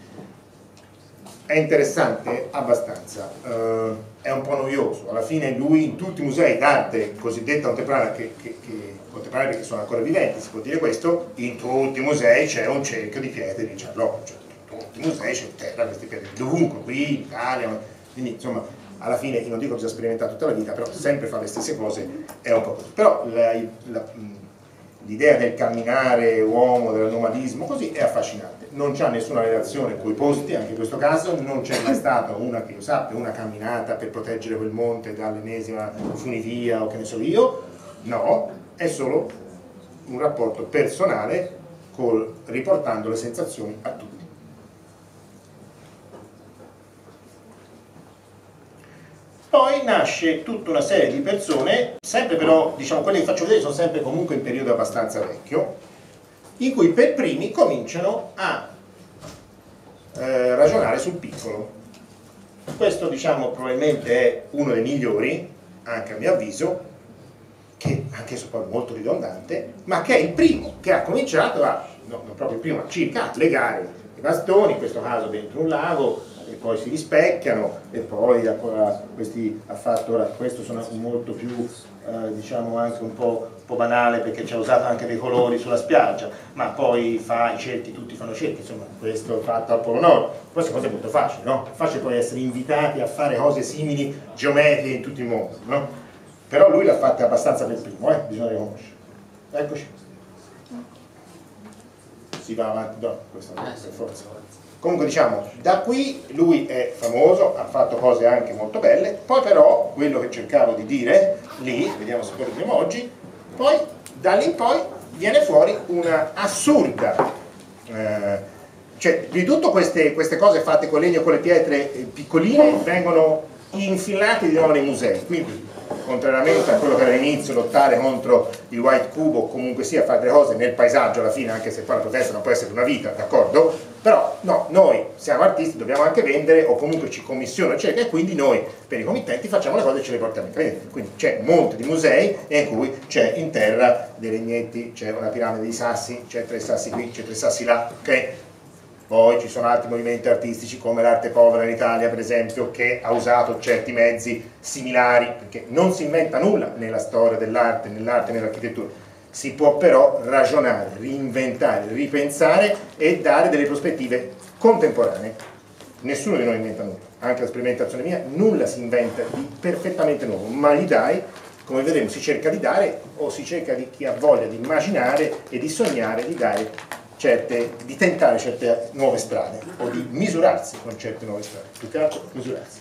È interessante? Abbastanza. Uh, è un po' noioso. Alla fine lui in tutti i musei d'arte cosiddetta contemporanea, che, che, che, contemporanea perché sono ancora viventi, si può dire questo, in tutti i musei c'è un cerchio di pietre di Charlotte, cioè in tutti i musei c'è terra queste pietre, dovunque, qui in Italia, quindi insomma alla fine io non dico che bisogna sperimentare tutta la vita, però sempre fare le stesse cose è un po' così. Però l'idea del camminare uomo, del nomadismo, così è affascinante. Non c'ha nessuna relazione con i posti, anche in questo caso, non c'è mai stata una, che io sappia, una camminata per proteggere quel monte dall'ennesima funivia o che ne so io, no, è solo un rapporto personale col, riportando le sensazioni a tutti. Poi nasce tutta una serie di persone, sempre però, diciamo, quelle che faccio vedere sono sempre comunque in periodo abbastanza vecchio, in cui per primi cominciano a eh, ragionare sul piccolo. Questo, diciamo, probabilmente è uno dei migliori, anche a mio avviso, che anche se poi molto ridondante, ma che è il primo che ha cominciato a, no, non proprio il primo, ma circa a legare i bastoni, in questo caso dentro un lago, e poi si rispecchiano, e poi ancora questi ha fatto, ora questo sono molto più eh, diciamo anche un po', un po' banale, perché ci ha usato anche dei colori sulla spiaggia, ma poi fa i cerchi, tutti fanno cerchi, insomma questo fatto al Polo Nord, queste cose molto facili, no? È facile poi essere invitati a fare cose simili, geometriche in tutto il mondo, no? Però lui l'ha fatta abbastanza per primo, eh? Bisogna riconoscere. Eccoci. Si va avanti, no, questa non è per forza. Comunque diciamo, da qui lui è famoso, ha fatto cose anche molto belle, poi però quello che cercavo di dire lì, vediamo se poi lo vediamo oggi, poi da lì in poi viene fuori una assurda, eh, cioè di tutto queste, queste cose fatte con legno e con le pietre piccoline vengono infilate di nuovo nei musei, quindi contrariamente a quello che era all'inizio, lottare contro il white cube o comunque sia fare delle cose nel paesaggio alla fine, anche se poi la protesta non può essere una vita, d'accordo? Però no, noi siamo artisti, dobbiamo anche vendere o comunque ci commissionano eccetera, e quindi noi per i committenti facciamo le cose e ce le portiamo in cliente. Quindi c'è monte di musei in cui c'è in terra dei legnetti, c'è una piramide di sassi, c'è tre sassi qui, c'è tre sassi là, ok? Poi ci sono altri movimenti artistici come l'arte povera in Italia per esempio, che ha usato certi mezzi similari, perché non si inventa nulla nella storia dell'arte, nell'arte e nell'architettura, si può però ragionare, reinventare, ripensare e dare delle prospettive contemporanee. Nessuno di noi inventa nulla, anche la sperimentazione mia, nulla si inventa di perfettamente nuovo, ma gli dai, come vedremo, si cerca di dare o si cerca di chi ha voglia di immaginare e di sognare di dare certe, di tentare certe nuove strade o di misurarsi con certe nuove strade, più che altro misurarsi.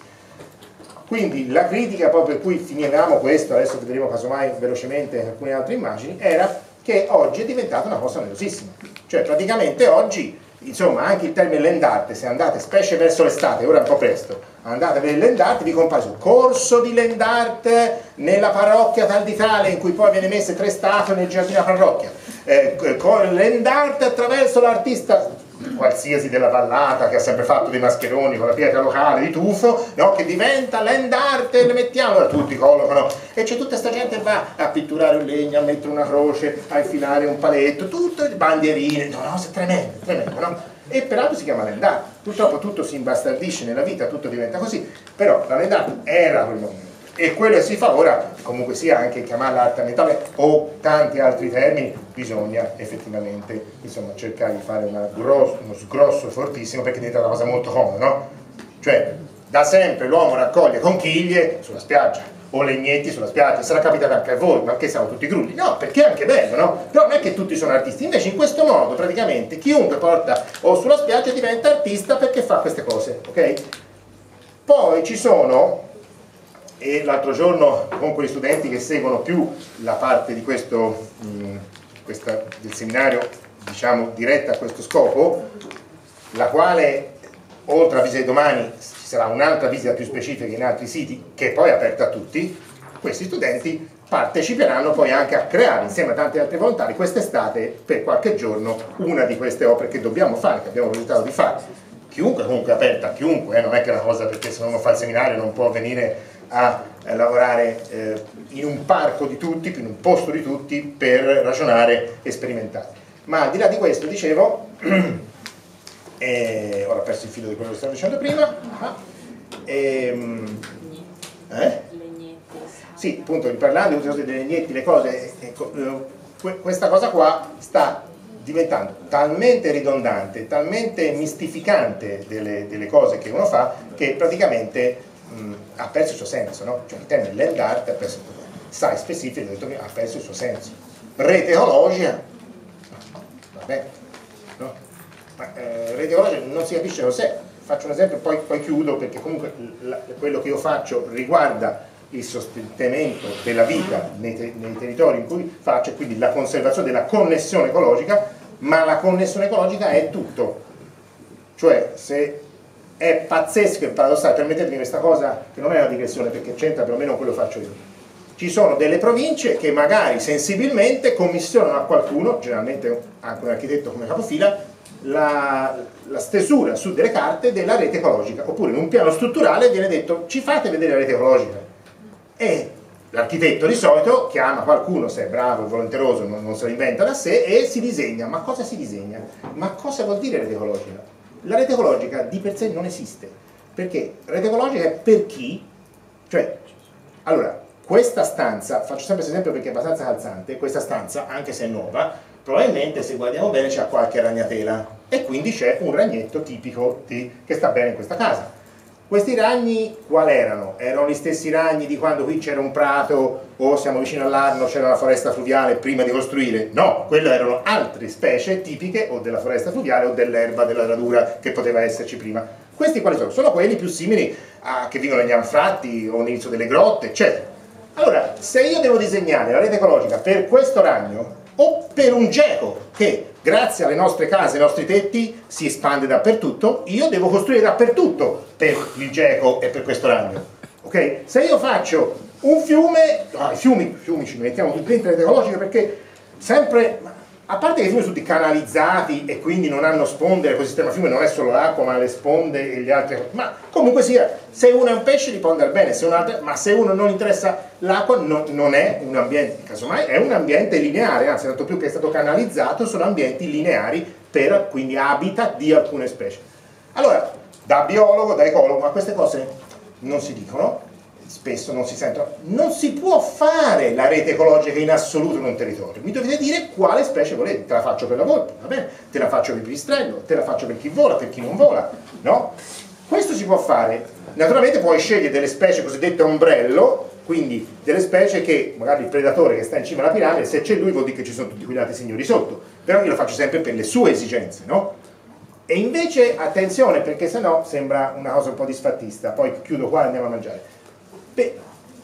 Quindi la critica poi per cui finivamo questo, adesso vedremo casomai velocemente alcune altre immagini, era che oggi è diventata una cosa noiosissima, cioè praticamente oggi, insomma, anche il termine land art, se andate specie verso l'estate, ora è un po' presto, andate a vedere land art, vi compare sul corso di land art nella parrocchia tal di tale, in cui poi viene messe tre statue nel giardino della parrocchia, eh, con land art attraverso l'artista qualsiasi della vallata che ha sempre fatto dei mascheroni con la pietra locale di tufo, no? Che diventa land art e le mettiamo, allora tutti collocano e c'è tutta questa gente che va a pitturare un legno, a mettere una croce, a infilare un paletto, tutte le bandierine, no, no, è tremendo, tremendo, no? E peraltro si chiama land art. Purtroppo tutto si imbastardisce nella vita, tutto diventa così, però la land art era quel movimento. E quello che si fa ora, comunque sia anche chiamarla arte ambientale o tanti altri termini, bisogna effettivamente insomma, cercare di fare una grosso, uno sgrosso fortissimo, perché diventa una cosa molto comoda, no? Cioè, da sempre l'uomo raccoglie conchiglie sulla spiaggia o legnetti sulla spiaggia, sarà capitato anche a voi, ma che siamo tutti grulli? No, perché è anche bello, no? Però non è che tutti sono artisti, invece in questo modo praticamente chiunque porta o sulla spiaggia diventa artista perché fa queste cose, ok? Poi ci sono, e l'altro giorno con quegli studenti che seguono più la parte di questo, mh, questa, del seminario, diciamo, diretta a questo scopo, la quale, oltre a visita di domani, ci sarà un'altra visita più specifica in altri siti, che poi è aperta a tutti, questi studenti parteciperanno poi anche a creare, insieme a tanti altri volontari, quest'estate, per qualche giorno, una di queste opere che dobbiamo fare, che abbiamo progettato di fare. Chiunque, comunque è aperta a chiunque, eh, non è che è una cosa perché se uno fa il seminario non può venire a eh, lavorare eh, in un parco di tutti, in un posto di tutti, per ragionare e sperimentare. Ma al di là di questo, dicevo, eh, ora ho perso il filo di quello che stavo dicendo prima, ah, ehm, eh? Sì, appunto, parlando di uso dei legnetti, le cose, ecco, eh, questa cosa qua sta diventando talmente ridondante, talmente mistificante delle, delle cose che uno fa, che praticamente mh, ha perso il suo senso, no? Cioè il termine land art ha perso il suo senso, sai specifico, ha perso il suo senso. Rete ecologica, vabbè, no? Ma eh, rete ecologica non si capisce cos'è. Faccio un esempio, poi, poi chiudo, perché comunque la, quello che io faccio riguarda il sostentamento della vita nei, te nei territori in cui faccio, e quindi la conservazione della connessione ecologica, ma la connessione ecologica è tutto. Cioè, se è pazzesco e paradossale, permettetemi questa cosa che non è una digressione perché c'entra perlomeno quello che faccio io. Ci sono delle province che magari sensibilmente commissionano a qualcuno, generalmente anche un architetto come capofila, la, la stesura su delle carte della rete ecologica, oppure in un piano strutturale viene detto ci fate vedere la rete ecologica, e l'architetto di solito chiama qualcuno, se è bravo e volenteroso, non, non se lo inventa da sé, e si disegna. Ma cosa si disegna? Ma cosa vuol dire rete ecologica? La rete ecologica di per sé non esiste, perché rete ecologica è per chi? Cioè, allora, questa stanza, faccio sempre questo esempio perché è abbastanza calzante, questa stanza, anche se è nuova, probabilmente se guardiamo bene c'è qualche ragnatela, e quindi c'è un ragnetto tipico di, che sta bene in questa casa. Questi ragni qual erano? Erano gli stessi ragni di quando qui c'era un prato o siamo vicino all'Arno, c'era la foresta fluviale prima di costruire? No, quelle erano altre specie tipiche o della foresta fluviale o dell'erba, della radura che poteva esserci prima. Questi quali sono? Sono quelli più simili a che vivono negli anfratti o all'inizio delle grotte, eccetera. Allora, se io devo disegnare la rete ecologica per questo ragno o per un geco che grazie alle nostre case, ai nostri tetti si espande dappertutto, io devo costruire dappertutto per il geco e per questo ragno, ok? Se io faccio un fiume, no, i fiumi, fiumi ci mettiamo tutti dentro la rete ecologica perché sempre, a parte che i fiumi sono tutti canalizzati e quindi non hanno sponde, l'ecosistema fiume non è solo l'acqua ma le sponde e gli altri, ma comunque sia, se uno è un pesce gli può andare bene, se un altro, ma se uno non interessa l'acqua no, non è un ambiente, casomai è un ambiente lineare, anzi tanto più che è stato canalizzato, sono ambienti lineari per quindi habitat di alcune specie. Allora, da biologo, da ecologo, ma queste cose non si dicono, spesso non si sentono, non si può fare la rete ecologica in assoluto in un territorio, mi dovete dire quale specie volete, te la faccio per la volpe, va bene, te la faccio per il pipistrello, te la faccio per chi vola, per chi non vola, no? Questo si può fare, naturalmente puoi scegliere delle specie cosiddette ombrello, quindi delle specie che magari il predatore che sta in cima alla piramide, se c'è lui vuol dire che ci sono tutti quegli altri signori sotto, però io lo faccio sempre per le sue esigenze, no? E invece attenzione perché sennò sembra una cosa un po' disfattista, poi chiudo qua e andiamo a mangiare. Beh,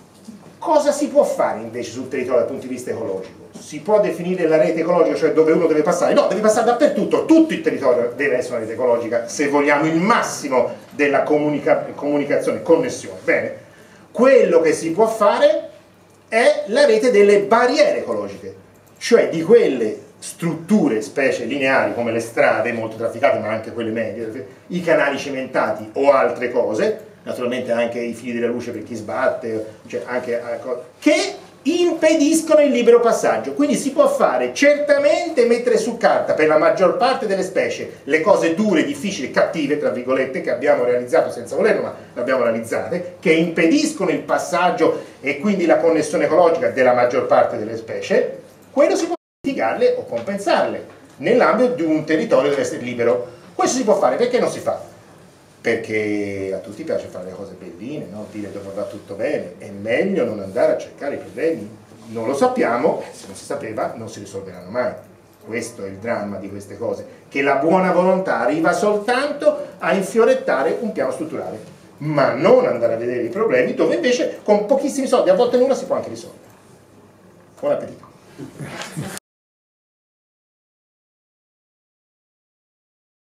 cosa si può fare invece sul territorio dal punto di vista ecologico? Si può definire la rete ecologica, cioè dove uno deve passare? No, deve passare dappertutto, tutto il territorio deve essere una rete ecologica se vogliamo il massimo della comunica comunicazione, connessione. Bene, quello che si può fare è la rete delle barriere ecologiche, cioè di quelle strutture, specie lineari come le strade molto trafficate ma anche quelle medie, i canali cimentati o altre cose, naturalmente anche i fili della luce per chi sbatte, cioè anche, che impediscono il libero passaggio. Quindi si può fare certamente mettere su carta per la maggior parte delle specie le cose dure, difficili, cattive, tra virgolette, che abbiamo realizzato senza volerlo, ma le abbiamo realizzate, che impediscono il passaggio e quindi la connessione ecologica della maggior parte delle specie. Quello si può mitigarle o compensarle nell'ambito di un territorio che deve essere libero. Questo si può fare, perché non si fa? Perché a tutti piace fare le cose belline, no? Dire dove va tutto bene, è meglio non andare a cercare i problemi, non lo sappiamo, se non si sapeva non si risolveranno mai. Questo è il dramma di queste cose, che la buona volontà arriva soltanto a infiorettare un piano strutturale, ma non andare a vedere i problemi dove invece con pochissimi soldi, a volte nulla, si può anche risolvere. Buon appetito!